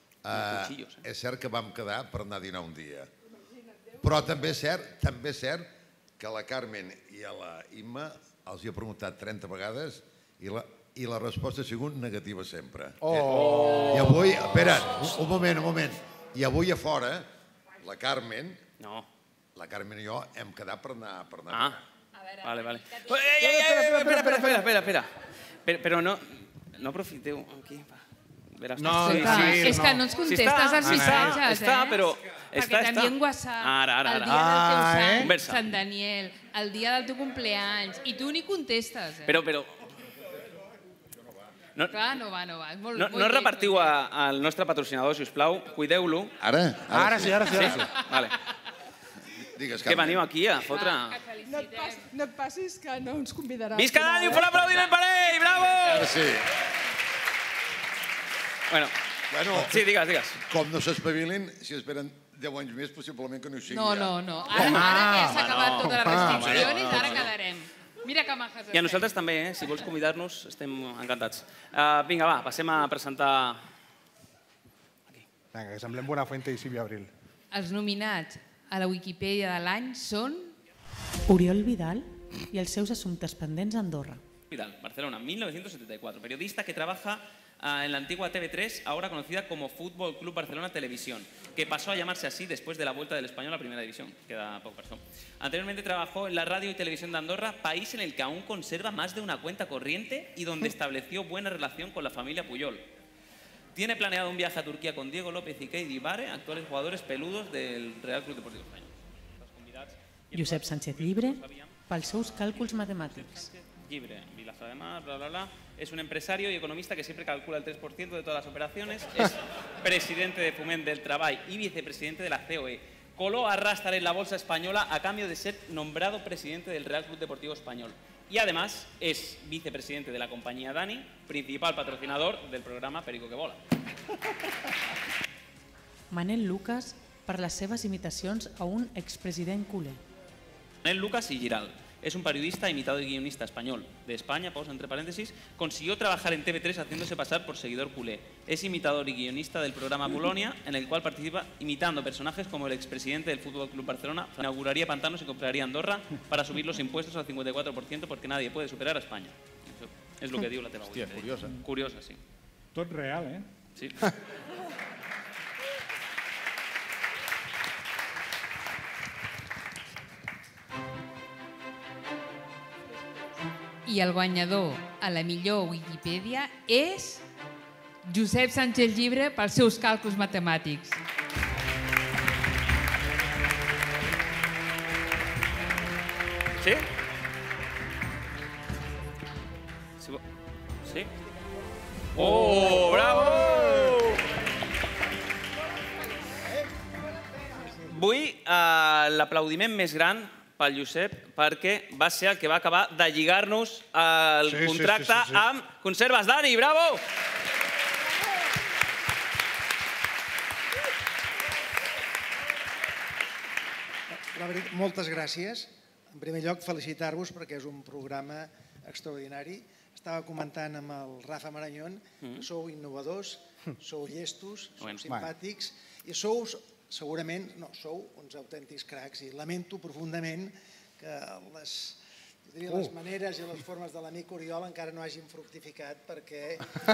és cert que vam quedar per anar a dinar un dia. Però també és cert que la Carmen i a la Imma els hi he preguntat 30 vegades i la resposta ha sigut negativa sempre. I avui, espera't, un moment, i avui a fora, la Carmen i jo hem quedat per anar a dinar. Vale. Espera. Però no aprofiteu aquí. És que no ens contestes als missatges, perquè t'envien WhatsApp el dia del teu Sant Daniel, el dia del teu cumpleaños, i tu ni contestes. Però... Clar, no va. No repartiu al nostre patrocinador, si us plau. Cuideu-lo. Ara sí. Vale. Que veniu aquí a fotre... No et passis que no ens convidaràs. Visca Dani, un fort aplaudiment per ell, bravo! Sí. Bueno, sí, digues. Com no s'espavilin, si esperen 10 anys més, possiblement que no ho sigui. No. Ara que s'ha acabat totes les restriccions, ara quedarem. Mira que majes estem. I a nosaltres també, si vols convidar-nos, estem encantats. Vinga, va, passem a presentar... Vinga, que semblem Buenafuente i Sílvia Abril. Els nominats a la Wikipedia de l'any són... Oriol Vidal y els seus assumptes pendents a Andorra. Vidal, Barcelona, 1974. Periodista que trabaja en la antigua TV3, ahora conocida como Fútbol Club Barcelona Televisión, que pasó a llamarse así después de la vuelta del Español a la Primera División. Queda poco razón. Anteriormente trabajó en la radio y televisión de Andorra, país en el que aún conserva más de una cuenta corriente y donde estableció buena relación con la familia Puyol. Tiene planeado un viaje a Turquía con Diego López y Keidi Bare, actuales jugadores peludos del Real Club Deportivo Español. Josep Sánchez Llibre, pels seus càlculs matemàtics. Llibre, Vilaza de Mar, Es un empresario y economista que siempre calcula el 3% de todas las operaciones. Es presidente de Foment del Treball y vicepresidente de la COE. Coló a arrastrar en la bolsa española a cambio de ser nombrado presidente del Real Club Deportivo Español. Y además es vicepresidente de la compañía Dani, principal patrocinador del programa Perico que Vola. Manel Lucas per les seves imitacions a un expresident culer. Manel Lucas y Giral. Es un periodista, imitador y guionista español de España, pausa entre paréntesis. Consiguió trabajar en TV3 haciéndose pasar por seguidor culé. Es imitador y guionista del programa Bolonia, en el cual participa imitando personajes como el expresidente del Fútbol Club Barcelona. Inauguraría pantanos y compraría Andorra para subir los impuestos al 54% porque nadie puede superar a España. Eso es lo que diu la teva Hòstia, curiosa. Curiosa, sí. Tot real, Sí. I el guanyador a la millor Wikipedia és Josep Sánchez Llibre pels seus càlculs matemàtics. Sí? Sí? Oh, bravo! vull l'aplaudiment més gran pel Josep, perquè va ser el que va acabar de lligar-nos el contracte amb Conserves. Dani, bravo! Moltes gràcies. En primer lloc, felicitar-vos perquè és un programa extraordinari. Estava comentant amb el Rafa Marañón que sou innovadors, sou llestos, sou simpàtics i sou, segurament, no, sou uns autèntics cracs i lamento profundament que les maneres i les formes de l'amic Oriol encara no hagin fructificat perquè...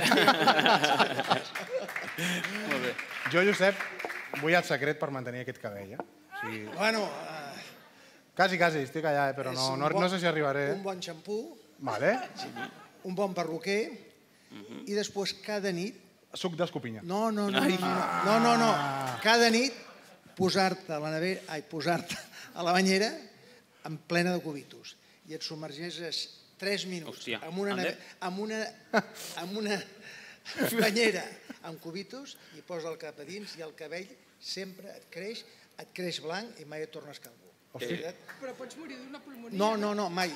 Molt bé. Jo, Josep, vull el secret per mantenir aquest cabell, Bueno... Quasi, estic allà, però no sé si arribaré. Un bon xampú, un bon perruquer i després cada nit... Suc d'escopinya. No. Cada nit posar-te a la banyera en plena de cubitos i et submergeixes 3 minuts amb una banyera amb cubitos i posa el cap a dins i el cabell sempre et creix blanc i mai et tornes calvo. Però pots morir d'una pulmonia. No, mai.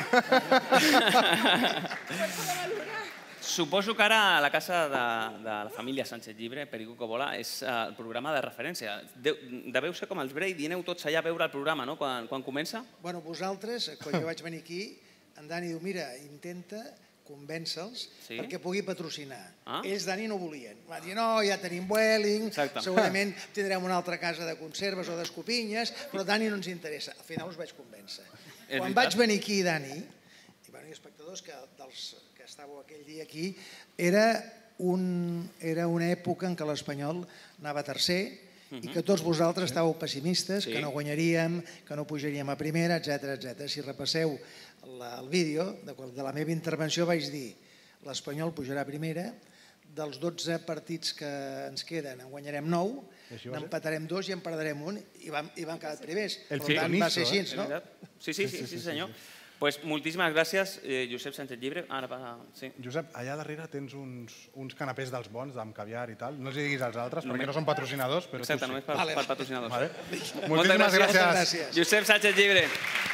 Suposo que ara a la casa de la família Sánchez Llibre, Perico que vola, és el programa de referència. Deveu ser com els Brady, aneu tots allà a veure el programa, no?, quan comença? Bueno, vosaltres, quan jo vaig venir aquí, en Dani diu, mira, intenta convèncer-los perquè pugui patrocinar. Ells, Dani, no volien. Va dir, no, ja tenim Vueling, segurament tindrem una altra casa de conserves o d'escopinyes, però Dani no ens interessa. Al final us vaig convèncer. Quan vaig venir aquí, Dani, i espectadors que estàveu aquell dia aquí, era una època en què l'Espanyol anava tercer i que tots vosaltres estàveu pessimistes, que no guanyaríem, que no pujaríem a primera, etc. Si repasseu el vídeo de la meva intervenció vaig dir l'Espanyol pujarà a primera, dels 12 partits que ens queden en guanyarem 9, n'empatarem 2 i en perdrem 1 i vam quedar primers. Per tant, va ser així, no? Sí, senyor. Pues moltíssimes gràcies, Josep Sánchez Llibre. Josep, allà darrere tens uns canapés dels bons, amb caviar i tal. No els diguis als altres, perquè no són patrocinadors, però tu sí. Exacte, només per patrocinadors. Moltíssimes gràcies. Josep Sánchez Llibre.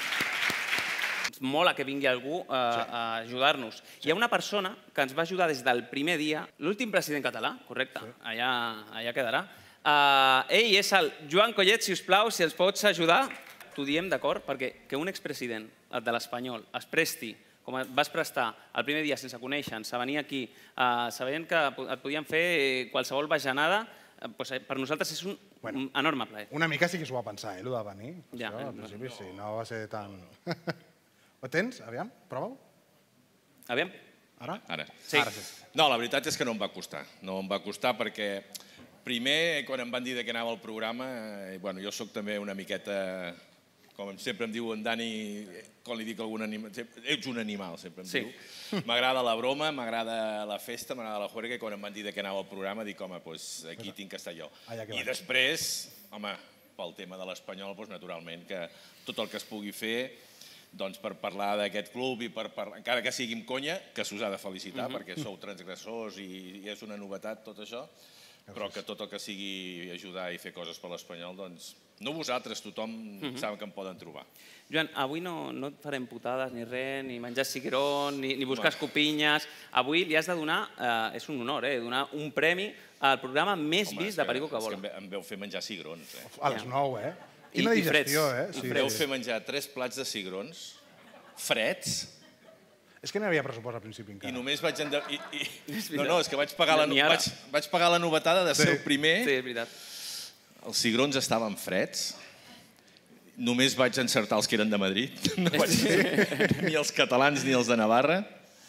Mola que vingui algú a ajudar-nos. Hi ha una persona que ens va ajudar des del primer dia, l'últim president català, correcte, allà quedarà. Ell és el Joan Collet, si us plau, si ens pots ajudar. T'ho diem, d'acord? Perquè que un expresident de l'Espanyol es presti, com et vas prestar el primer dia sense conèixer-nos, a venir aquí, sabent que et podien fer qualsevol bajanada, per nosaltres és un enorme plaer. Una mica sí que s'ho va pensar, allò de venir. Al principi sí, no va ser tan... Ho tens? Aviam, prova-ho. Aviam. Ara? Ara. Sí. No, la veritat és que no em va costar. No em va costar perquè primer, quan em van dir que anava al programa, jo soc també una miqueta... Com sempre em diu en Dani, quan li dic a algun animal, ets un animal, sempre em diu. M'agrada la broma, m'agrada la festa, m'agrada la juerga, i quan em van dir que anava al programa dic, home, aquí tinc que estar jo. I després, home, pel tema de l'Espanyol, naturalment, que tot el que es pugui fer per parlar d'aquest club i encara que sigui amb conya, que s'us ha de felicitar perquè sou transgressors i és una novetat tot això, però que tot el que sigui ajudar i fer coses per l'Espanyol, doncs no vosaltres, tothom sap que em poden trobar. Joan, avui no et farem putades ni res, ni menjar cigrons, ni buscar escopinyes. Avui li has de donar, és un honor, donar un premi al programa més vist de Perico que vola. Em veu fer menjar cigrons. A les 9, Quina digestió, Em veu fer menjar 3 plats de cigrons freds. És que no hi havia pressupost al principi encara. I només vaig... No, és que vaig pagar la novetada de ser el primer. Sí, és veritat. Els cigrons estaven freds. Només vaig encertar els que eren de Madrid. No vaig dir ni els catalans ni els de Navarra.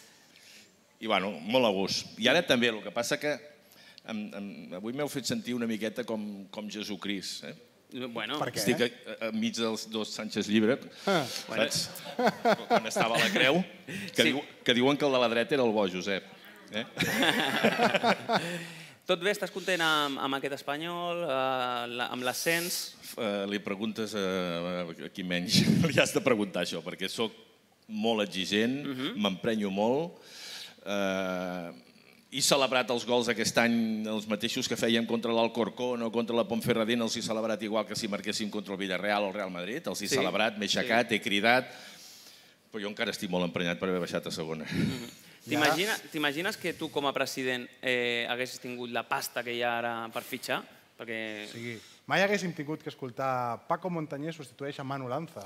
I, bueno, molt a gust. I ara també, el que passa que avui m'heu fet sentir una miqueta com Jesucrist. Estic enmig dels dos Sánchez Llibre, saps? Quan estava a la creu, que diuen que el de la dreta era el bo, Josep. Tot bé? Estàs content amb aquest Espanyol, amb l'ascens? Li preguntes a qui menys. Li has de preguntar això, perquè soc molt exigent, m'emprenyo molt. i celebrat els gols aquest any, els mateixos que fèiem contra l'Alcorcón o contra la Ponferradina, els he celebrat igual que si marquéssim contra el Villarreal o el Real Madrid, els he celebrat, m'he aixecat, he cridat, però jo encara estic molt emprenyat per haver baixat a segona. T'imagines que tu com a president haguessis tingut la pasta que hi ha ara per fitxar? Sí, mai haguéssim tingut que escoltar Paco Montañés substitueix a Manu Lanza.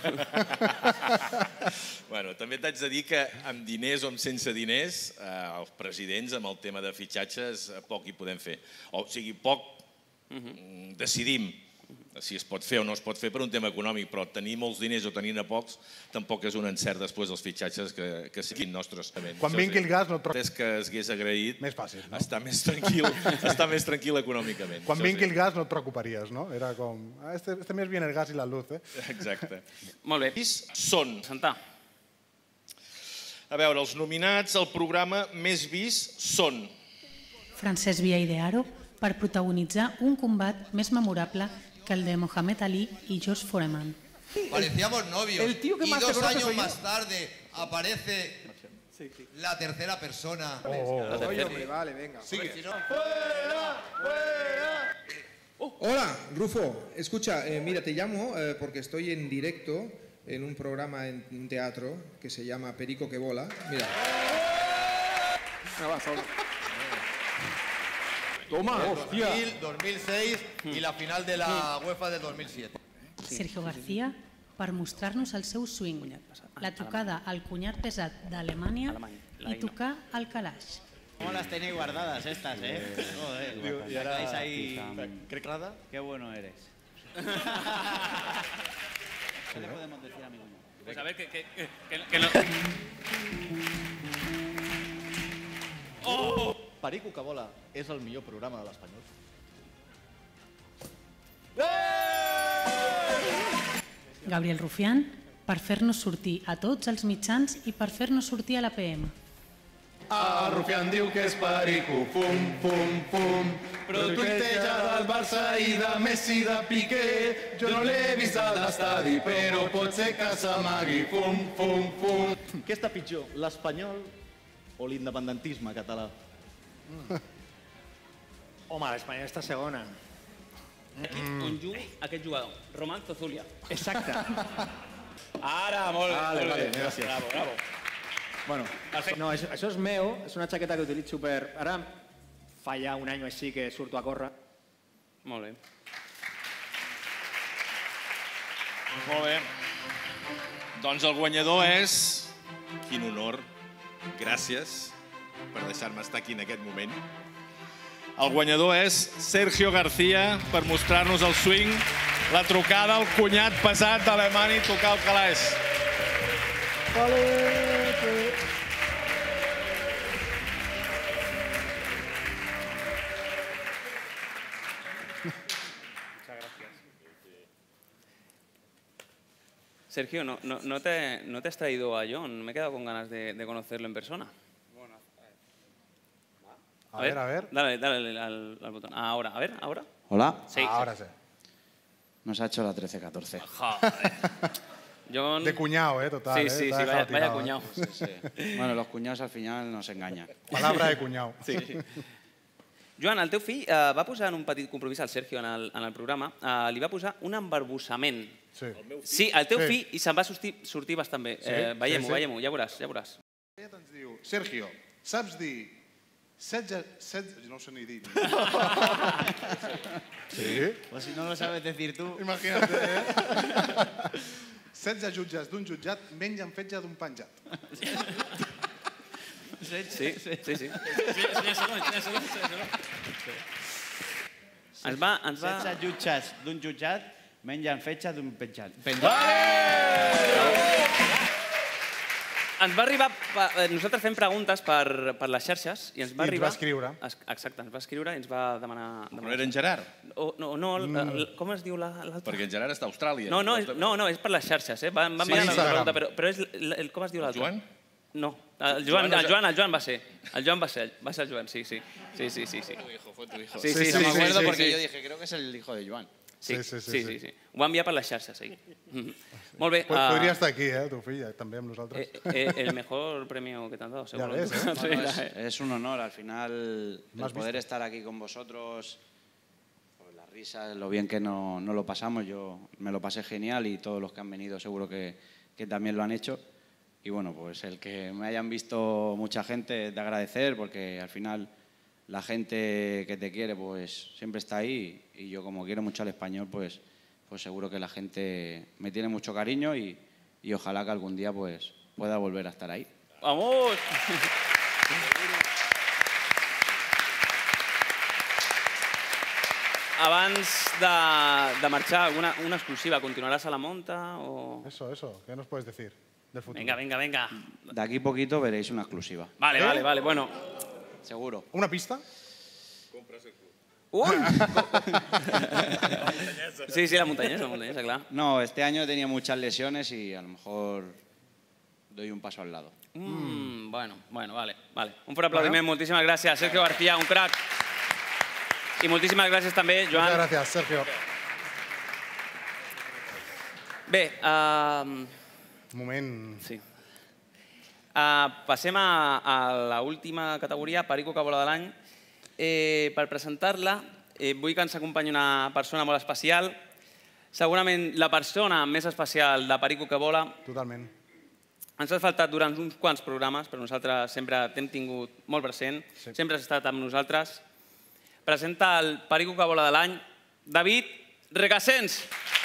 Bueno, també t'haig de dir que amb diners o amb sense diners, els presidents amb el tema de fitxatges poc hi podem fer. O sigui, poc decidim si es pot fer o no es pot fer per un tema econòmic, però tenir molts diners o tenir-ne pocs tampoc és un encert després dels fitxatges que siguin nostres. Quan vingui el gas no et És que es hagués agraït més fàcil, no? Estar més tranquil econòmicament. Quan vingui el gas no et preocuparies, no? Era com, este mes viene el gas i la luz, eh? Exacte. Molt bé. Són... A veure, els nominats al programa més vist són... Francesc Via i de Haro per protagonitzar un combat més memorable que el de Mohamed Ali y George Foreman. Parecíamos novios y 2 años más tarde aparece la tercera persona. Hombre, vale, venga. Sigue. Hola, Rufo. Escucha, mira, te llamo porque estoy en directo en un programa en un teatro que se llama Perico que Vola. Mira. Toma, hostia. 2006 y la final de la UEFA del 2007. Sergio García per mostrar-nos el seu swing, la tocada al cunyat pesat d'Alemanya i tocar al calaix. ¿Cómo las tenéis guardadas estas, eh? Joder, y ahora, estáis ahí... ¿Criclada? Qué bueno eres. ¿Qué le podemos decir a mi cuñado? Pues a ver, que no... Oh! Perico que Vola és el millor programa de l'Espanyol. Gabriel Rufián per fer-nos sortir a tots els mitjans i per fer-nos sortir a la PM. Rufián diu que és perico, pum, pum, pum, però tuiteja del Barça i de Messi de Piqué. Jo no l'he vist a l'estadi, però pot ser que s'amagui, pum, pum, pum. Què està pitjor, l'Espanyol o l'independentisme català? Home, l'Espanyol està segona. On juga aquest jugador? Román Zozulia. Exacte. Ara, molt bé. Vale, gràcies. Bravo, bravo. Bueno, no, això és meu, és una jaqueta que utilitzo per... Ara fa ja un any o així que surto a córrer. Molt bé. Molt bé. Doncs el guanyador és... Quin honor. Gràcies per deixar-me estar aquí en aquest moment. El guanyador és Sergio García per mostrar-nos el swing, la trucada al cunyat pesat d'Alemanya i tocar el calaix. Sergio, ¿no te has traído a John? Me he quedado con ganas de conocerlo en persona. A ver. Dale al botón. Ahora, a ver, ¿ahora? Hola. Sí. Ahora sí. Nos ha hecho la 13-14. Joder. John... De cuñado, total. Sí, vaya cuñado. Sí. Bueno, los cuñados al final nos engañan. Palabra de cuñado. Sí. Joan, el teu fill va posar en un petit compromís al Sergio en el programa, li va posar un embarbussament. Sí. Sí, el teu fill, i se'n va sortir bastant bé. Veiem-ho, ja veuràs. Ens diu, Sergio, saps dir 16... No sé ni dir. Sí? Pues si no lo sabes decir tú. Imagínate, 16 jutges d'un jutjat mengen fetge d'un penjat. Sí. Ens va... 16 jutges d'un jutjat mengen fetge d'un penjat. Ens va arribar... Nosaltres fem preguntes per les xarxes i ens va arribar... I ens va escriure. Exacte, ens va escriure i ens va demanar... No era en Gerard? No, com es diu l'altre? Perquè en Gerard està a Austràlia. No, és per les xarxes, Va enviar la pregunta, però com es diu l'altre? Joan? No, el Joan va ser. El Joan va ser el Joan, sí. Fue tu hijo. Sí, me acuerdo porque yo dije, creo que es el hijo de Joan. Sí. Ho va enviar per les xarxes, sí. Molt bé. Podria estar aquí, tu fill, també amb nosaltres. El mejor premio que te han dado, seguro. Es un honor, al final, el poder estar aquí con vosotros, las risas, lo bien que no lo pasamos, yo me lo pasé genial y todos los que han venido seguro que también lo han hecho. Y bueno, pues el que me hayan visto mucha gente es de agradecer, porque al final la gente que te quiere pues siempre está ahí, y yo como quiero mucho al Español pues seguro que la gente me tiene mucho cariño y ojalá que algún día pues pueda volver a estar ahí. ¡Vamos! Abans de marxar, una exclusiva. ¿Continuarás a la monta o...? Eso. ¿Qué nos puedes decir del futuro? Venga. De aquí poquito veréis una exclusiva. Vale, bueno. Seguro. ¿Una pista? Compras el club. Sí, la montañesa, claro. No, este año he tenido muchas lesiones y a lo mejor doy un paso al lado. Bueno, vale. Un fuerte aplaudiment, moltíssimes gràcies. Sergio García, un crac. I moltíssimes gràcies també, Joan. Muchas gracias, Sergio. Bé, moment... Sí. Passem a l'última categoria, Perico que vola de l'any. Per presentar-la, vull que ens acompanyi una persona molt especial, segurament la persona més especial de Perico que vola. Totalment. Ens ha faltat durant uns quants programes, però nosaltres sempre t'hem tingut molt present, sempre has estat amb nosaltres. Presenta el Perico que vola de l'any, David Recasens.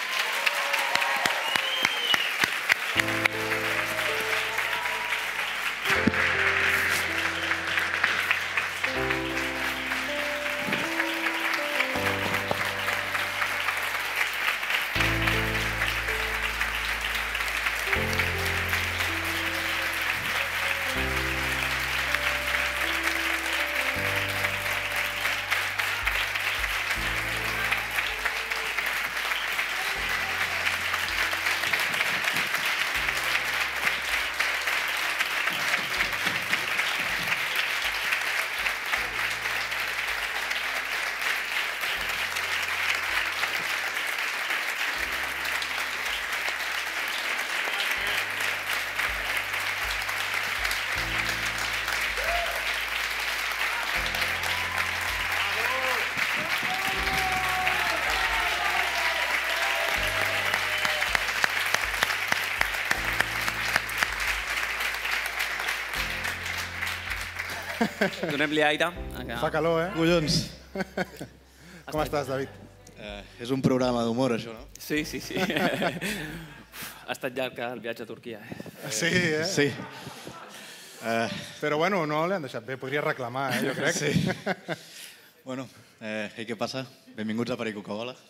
Donem-li aire. Fa calor, eh? Collons. Com estàs, David? És un programa d'humor, això, no? Sí. Ha estat llarg el viatge a Turquia. Sí, eh? Sí. Però bueno, no l'han deixat bé, podria reclamar, jo crec. Sí. Bueno, què passa? Benvinguts a Perico que vola.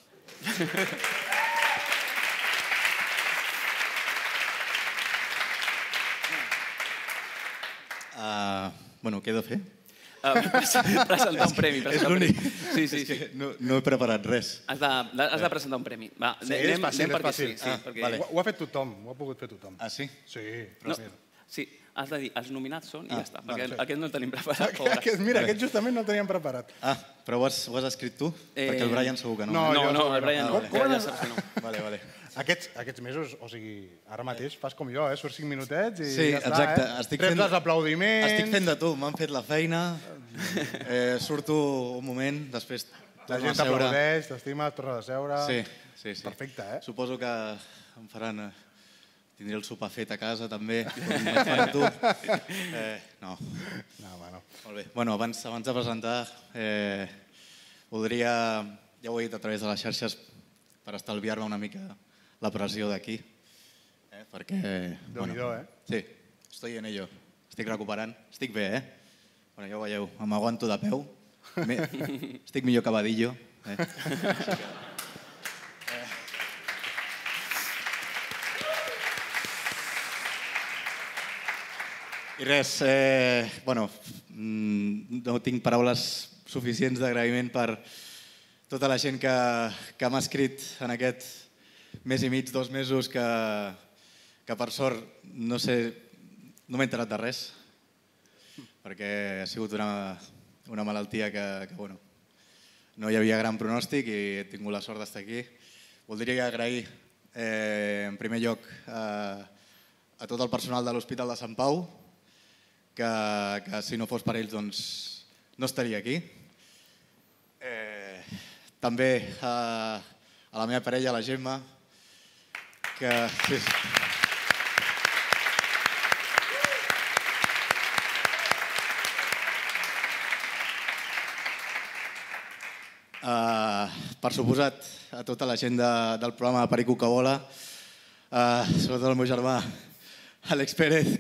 Bueno, què he de fer? Presentar un premi. És l'únic. Sí. No he preparat res. Has de presentar un premi. Va, sí, és fàcil. Vale. Ho ha fet tothom, ho ha pogut fer tothom. Ah, sí? Sí. Sí, has de dir, els nominats són i ja està, perquè aquest no el tenim preparat. Mira, aquest justament no el teníem preparat. Ah, però ho has escrit tu? Perquè el Brian segur que no. No, el Brian no. Ja saps que no. Vale. Aquests mesos, o sigui, ara mateix fas com jo, surts 5 minutets i ja està, eh? Reps els aplaudiments... Estic fent de tu, m'han fet la feina, surto un moment, després la gent t'aplaudeix, t'estimes, tornes a seure... Sí. Perfecte, eh? Suposo que em faran... Tindré el sopar fet a casa, també, tu. No. Molt bé. Bueno, abans de presentar, voldria, ja ho he dit a través de les xarxes, per estalviar-me una mica la pressió d'aquí, perquè... Déu-n'hi-do, eh? Sí, estoy en ello. Estic recuperant. Estic bé, eh? Bueno, ja ho veieu, m'aguanto de peu. Estic millor que Vadillo. I res, bueno, no tinc paraules suficients d'agraïment per tota la gent que m'ha escrit en aquest mes i mig, 2 mesos, que per sort, no sé, no m'he enterat de res, perquè ha sigut una malaltia que bueno, no hi havia gran pronòstic i he tingut la sort d'estar aquí. Voldria agrair, en primer lloc, a tot el personal de l'Hospital de Sant Pau, que si no fos per ells doncs no estaria aquí. També a la meva parella, la Gemma, que... Per suposat, a tota la gent del programa de Perico que vola, sobretot el meu germà, Àlex Pérez,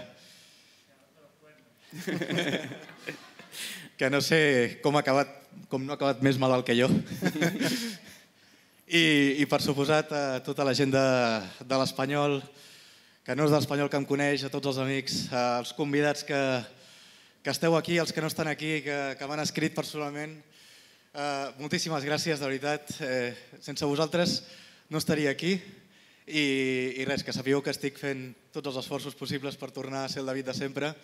que no sé com no ha acabat més malalt que jo. I per suposat a tota la gent de l'Espanyol, que no és de l'Espanyol que em coneix, a tots els amics, als convidats que esteu aquí, els que no estan aquí, que m'han escrit personalment, moltíssimes gràcies, de veritat. Sense vosaltres no estaria aquí i res, que sapigueu que estic fent tots els esforços possibles per tornar a ser el David de sempre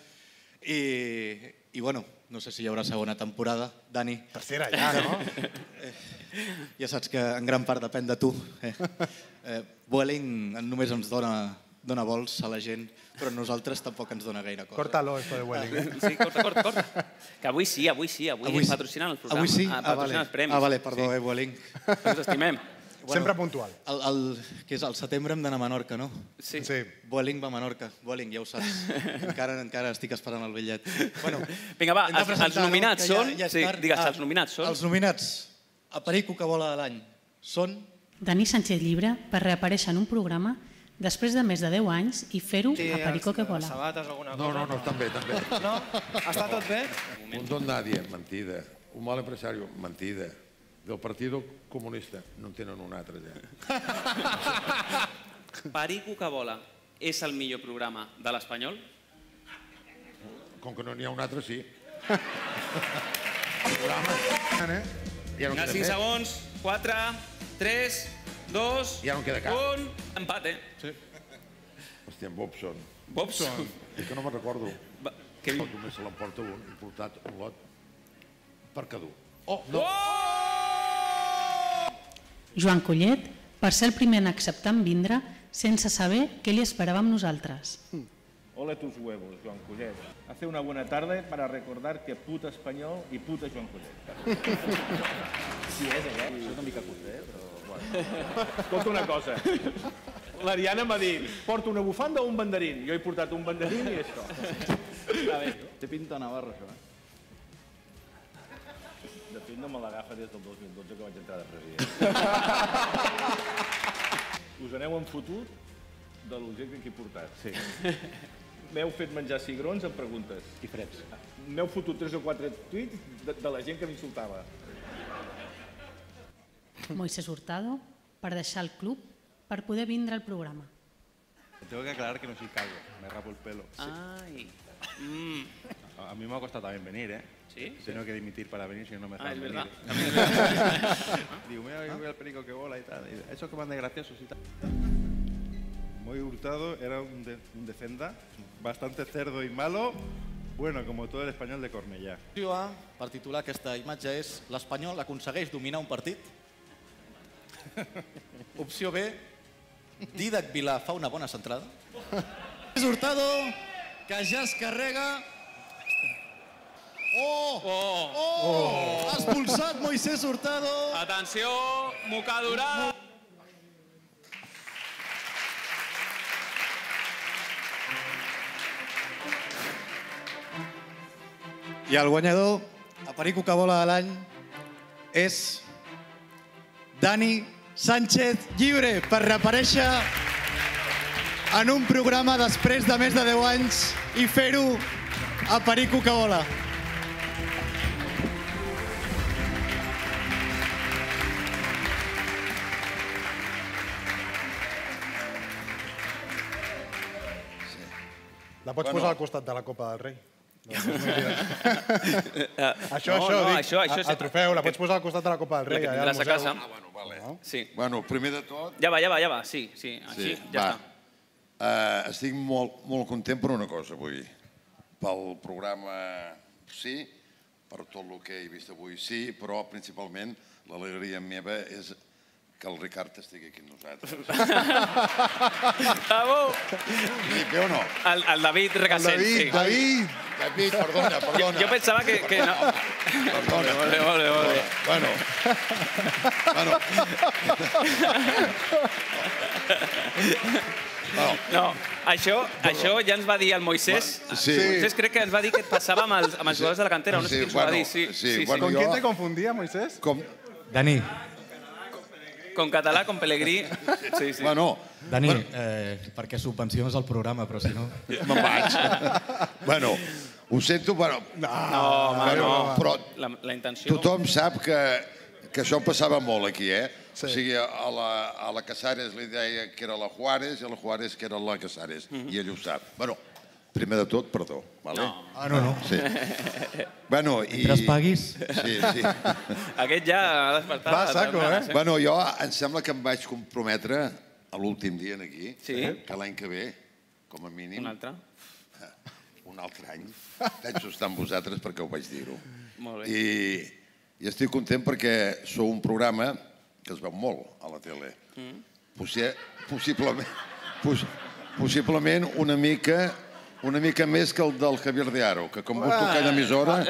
i bueno, no sé si hi haurà segona temporada. Dani. Tercera ja, no? Ja saps que en gran part depèn de tu. Vueling només ens dona vols a la gent, però nosaltres tampoc ens dona gaire cosa. Córtalo, esto de Vueling. Sí, corta. Que avui sí, avui patrocinant el programa. Avui sí? Patrocinant els premis. Vale, perdó, Vueling. Ens estimem. Sempre puntual. Que és al setembre hem d'anar a Menorca, no? Sí. Vueling va a Menorca. Vueling, ja ho saps. Encara estic esperant el bitllet. Vinga, va, els nominats són... Digues, els nominats són... Els nominats a Perico que vola de l'any són... Dani Sánchez Llibre, per reaparèixer en un programa després de més de 10 anys i fer-ho a Perico que vola. Sabates, alguna cosa? No, estan bé. No? Està tot bé? Un don nadie, mentida. Un mal empresario, mentida. Del Partido Comunista, no en tenen un altre ja. Perico que vola és el millor programa de l'Espanyol? Com que no n'hi ha un altre, sí. 5 segons, 4, 3, 2, 1, empat, Sí. Hòstia, Bobson. Bobson? És que no me'n recordo. Què diu? Només se l'emporta un, importat un lot per cada un. Oh, no! Joan Collet, per ser el primer en acceptar en vindre sense saber què li esperàvem nosaltres. Ole tus huevos, Joan Collet. Hace una buena tarde para recordar que puta espanyol i puta Joan Collet. Sí, és aquest. Això és una mica cutre, però... Bueno. Escolta una cosa. L'Ariana m'ha dit, porta una bufanda o un banderín? Jo he portat un banderín i això. Està bé. Té pinta Navarra, això, De fet, no me l'agafa des del 2012 que vaig entrar de president. Us aneu enfotut de l'objecte que he portat. Sí. M'heu fet menjar cigrons amb preguntes. I freds. M'heu fotut 3 o 4 tuits de la gent que m'insultava. Moisés Hurtado, per deixar el club, per poder vindre al programa. Tengo que aclarar que no soy calvo, me rapo el pelo. Ay. A mí me ha costado también venir, ¿eh? ¿Sí? He tenido que dimitir para venir, si no me dejaban venir. Digo, mira, voy al Perico que vola y tal. Eso que van de graciosos y tal. Muy Hurtado era un defensa bastante cerdo y malo, bueno, como todo el español de Cornellà. Opció A, per titular aquesta imatge, és l'Espanyol aconsegueix dominar un partit. Opció B, Dídac Vilà fa una bona centrada. Hurtado, que ja es carrega... Expulsat Moisés Hurtado. Atenció, mocadurada. I el guanyador, a Perico que vola de l'any, és Dani Sánchez Llibre, per reaparèixer en un programa després de més de 10 anys i fer-ho a Perico que vola. La pots posar al costat de la Copa del Rei? Això, el trofeu, la pots posar al costat de la Copa del Rei. La que tindràs a casa. Bueno, vale. Sí. Bueno, primer de tot... Ja va, sí, així, ja està. Estic molt content per una cosa avui. Pel programa, sí, per tot el que he vist avui. Sí, però principalment l'alegria meva és que el Ricard estigui aquí amb nosaltres. Bravo! Dic bé o no? El David Regasent. David, perdona. Jo pensava que no. Perdona. Molt bé. Bueno. No, això ja ens va dir el Moisés. Moisés crec que ens va dir que et passava amb els jugadors de la cantera. No sé qui ens ho va dir. ¿Con quién te confundía, Moisés? Dani. Con català, con Pellegrí. Bueno. Dani, perquè subvenciones el programa, però si no... Me'n vaig. Bueno, ho sento, però... No, però la intenció... Tothom sap que això passava molt aquí, eh? O sigui, a la Casares li deia que era la Juárez i a la Juárez que era la Casares. I ell ho sap. Bueno, primer de tot, perdó. No. Sí. Bueno, i... Mentre es paguis... Sí. Aquest ja ha despertat... Va, saco, eh? Bueno, jo em sembla que em vaig comprometre a l'últim dia aquí, que l'any que ve, com a mínim... Un altre any. Penso estar amb vosaltres perquè ho vaig dir-ho. Molt bé. I estic content perquè sou un programa que es veu molt a la tele. Possiblement una mica més que el del Javier de Haro, que com busco cada emissora...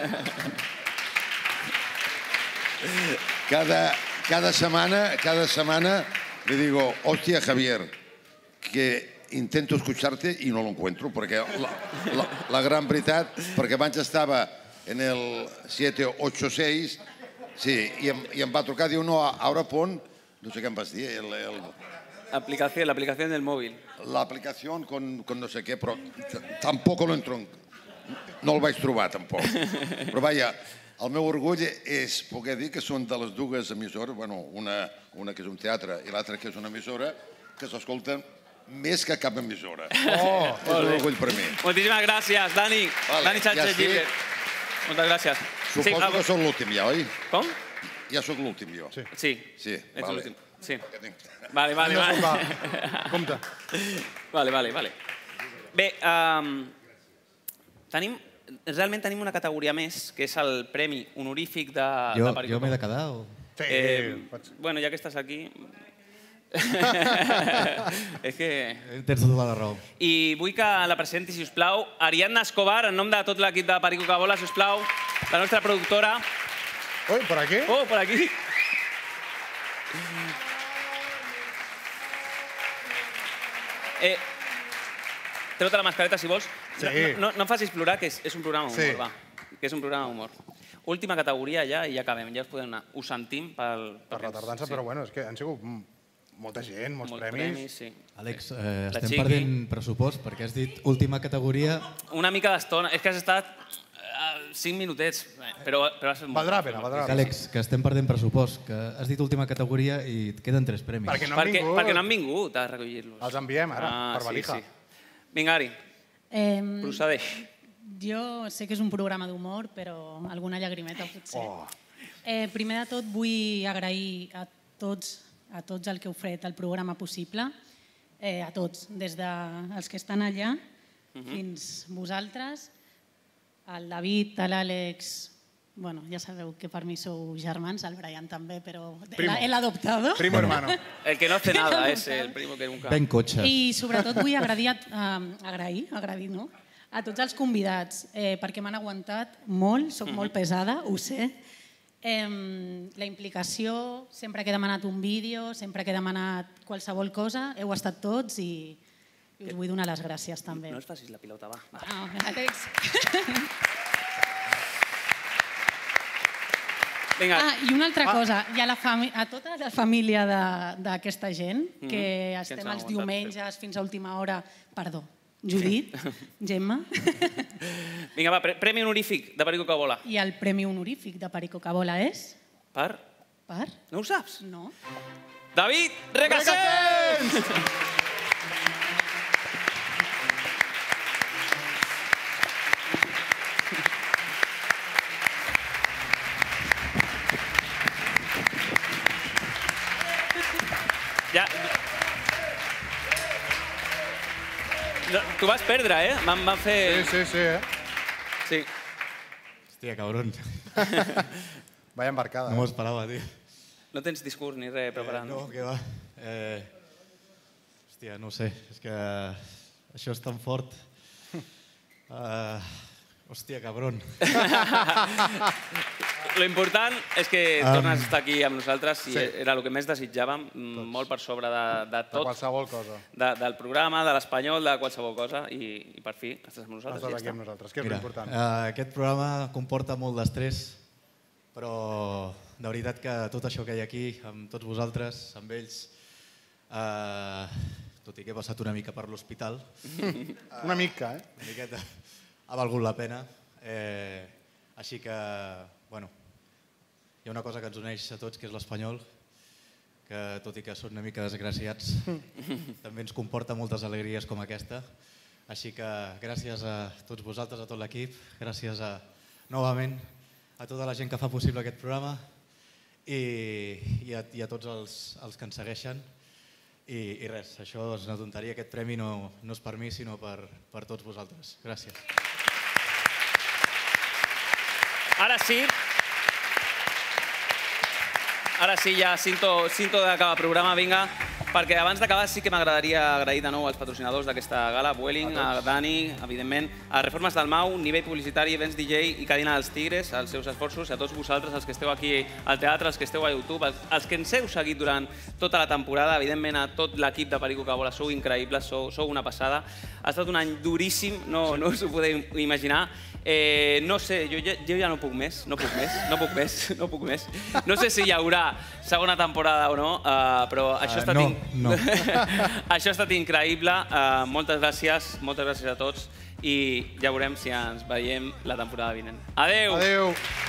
Cada semana le digo, hostia, Javier, que intento escucharte y no lo encuentro, porque la gran veritat, perquè abans estava en el 786, sí, i em va trucar, diu, no, ahora pon, no sé què em vas dir, la aplicación del móvil. La aplicación con no sé què, però tampoc no el vaig trobar, tampoc. Però vaja, el meu orgull és poder dir que són de les dues emissores, bueno, una que és un teatre i l'altra que és una emissora, que s'escolten més que cap emissora. És un orgull per mi. Moltíssimes gràcies, Dani. Dani Sánchez Gibert. Moltes gràcies. Suposo que sóc l'últim ja, oi? Com? Ja sóc l'últim jo. Sí. Ets l'últim. Sí. Vale. Compte. Vale. Bé, realment tenim una categoria més, que és el Premi Honorífic de Perico. Jo m'he de quedar o...? Bueno, ja que estàs aquí... És que... Tens tota la raó. I vull que la presenti, si us plau, Ariadna Escobar, en nom de tot l'equip de Perico que Vola, si us plau, la nostra productora. ¿Por aquí? Por aquí. Treu-te la mascareta, si vols. No em facis plorar, que és un programa d'humor, va. Que és un programa d'humor. Última categoria ja i ja acabem. Ja us podem anar. Ho sentim per la tardança, però bueno, és que han sigut molta gent, molts premis. Àlex, estem perdent pressupost perquè has dit última categoria... Una mica d'estona. És que has estat 5 minutets, però has fet molt. Valdrà la pena. Àlex, que estem perdent pressupost, que has dit última categoria i et queden 3 premis. Perquè no han vingut a recollir-los. Els enviem ara, per valija. Vinga, Ari, procedeix. Jo sé que és un programa d'humor, però alguna llagrimeta potser. Primer de tot vull agrair a tots el que heu fet el programa possible, a tots, des dels que estan allà fins vosaltres, el David, l'Àlex, bueno, ja sabeu que per mi sou germans, el Brian també, però el adoptado. Primo hermano. El que no hace nada es el primo que nunca... Ben cotxes. I sobretot vull agrair, no? A tots els convidats, perquè m'han aguantat molt, soc molt pesada, ho sé. La implicació, sempre que he demanat un vídeo, sempre que he demanat qualsevol cosa, heu estat tots i us vull donar les gràcies també. No es facis la pilota, va. Àlex. I una altra cosa, a tota la família d'aquesta gent, que estem els diumenges fins a última hora, perdó, Judit, Gemma. Vinga, va, Premi Honorífic de Perico que Vola. I el Premi Honorífic de Perico que Vola és? Per? No ho saps? No. David Regasent! Ja... Tu vas perdre, eh? Van fer... Sí. Sí. Hòstia, cabrón. Vaya embarcada. No m'ho esperava, tio. No tens discurs ni res preparant? No, què va. Hòstia, no sé, és que això és tan fort. Hòstia, cabron. Lo important és que tornes a estar aquí amb nosaltres i era el que més desitjàvem, molt per sobre de tot. De qualsevol cosa. Del programa, de l'Espanyol, de qualsevol cosa i per fi estàs amb nosaltres. Estàs aquí amb nosaltres, que és l'important. Aquest programa comporta molt d'estrès, però de veritat que tot això que hi ha aquí, amb tots vosaltres, amb ells, tot i que he passat una mica per l'hospital... Una mica, Una miqueta. Ha valgut la pena. Així que, bueno, hi ha una cosa que ens uneix a tots, que és l'Espanyol, que tot i que són una mica desgraciats, també ens comporta moltes alegries com aquesta. Així que gràcies a tots vosaltres, a tot l'equip, gràcies novament a tota la gent que fa possible aquest programa i a tots els que ens segueixen. I res, això és una tonteria, aquest premi no és per mi, sinó per tots vosaltres. Gràcies. Ara sí, ja cinto d'acabar el programa, vinga, perquè abans d'acabar sí que m'agradaria agrair de nou als patrocinadors d'aquesta gala, Vueling, a Dani, evidentment, a Reformes Dalmau, Nivell Publicitari, Events DJ i Cadena dels Tigres, els seus esforços, i a tots vosaltres, els que esteu aquí al teatre, els que esteu a YouTube, els que ens heu seguit durant tota la temporada, evidentment a tot l'equip de Perico que Vola, sou increïbles, sou una passada. Ha estat un any duríssim, no us ho podeu imaginar. No sé, jo ja no puc més. No sé si hi haurà segona temporada o no, però això ha estat increïble. Moltes gràcies a tots i ja veurem si ens veiem la temporada vinent. Adéu! Adéu!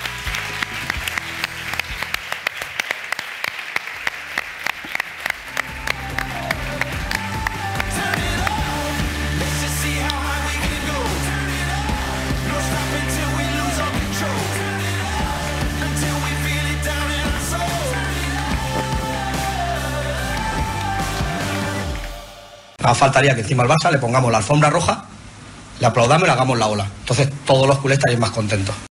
Faltaría que encima al Barça le pongamos la alfombra roja, le aplaudamos y le hagamos la ola. Entonces todos los culés estarían más contentos.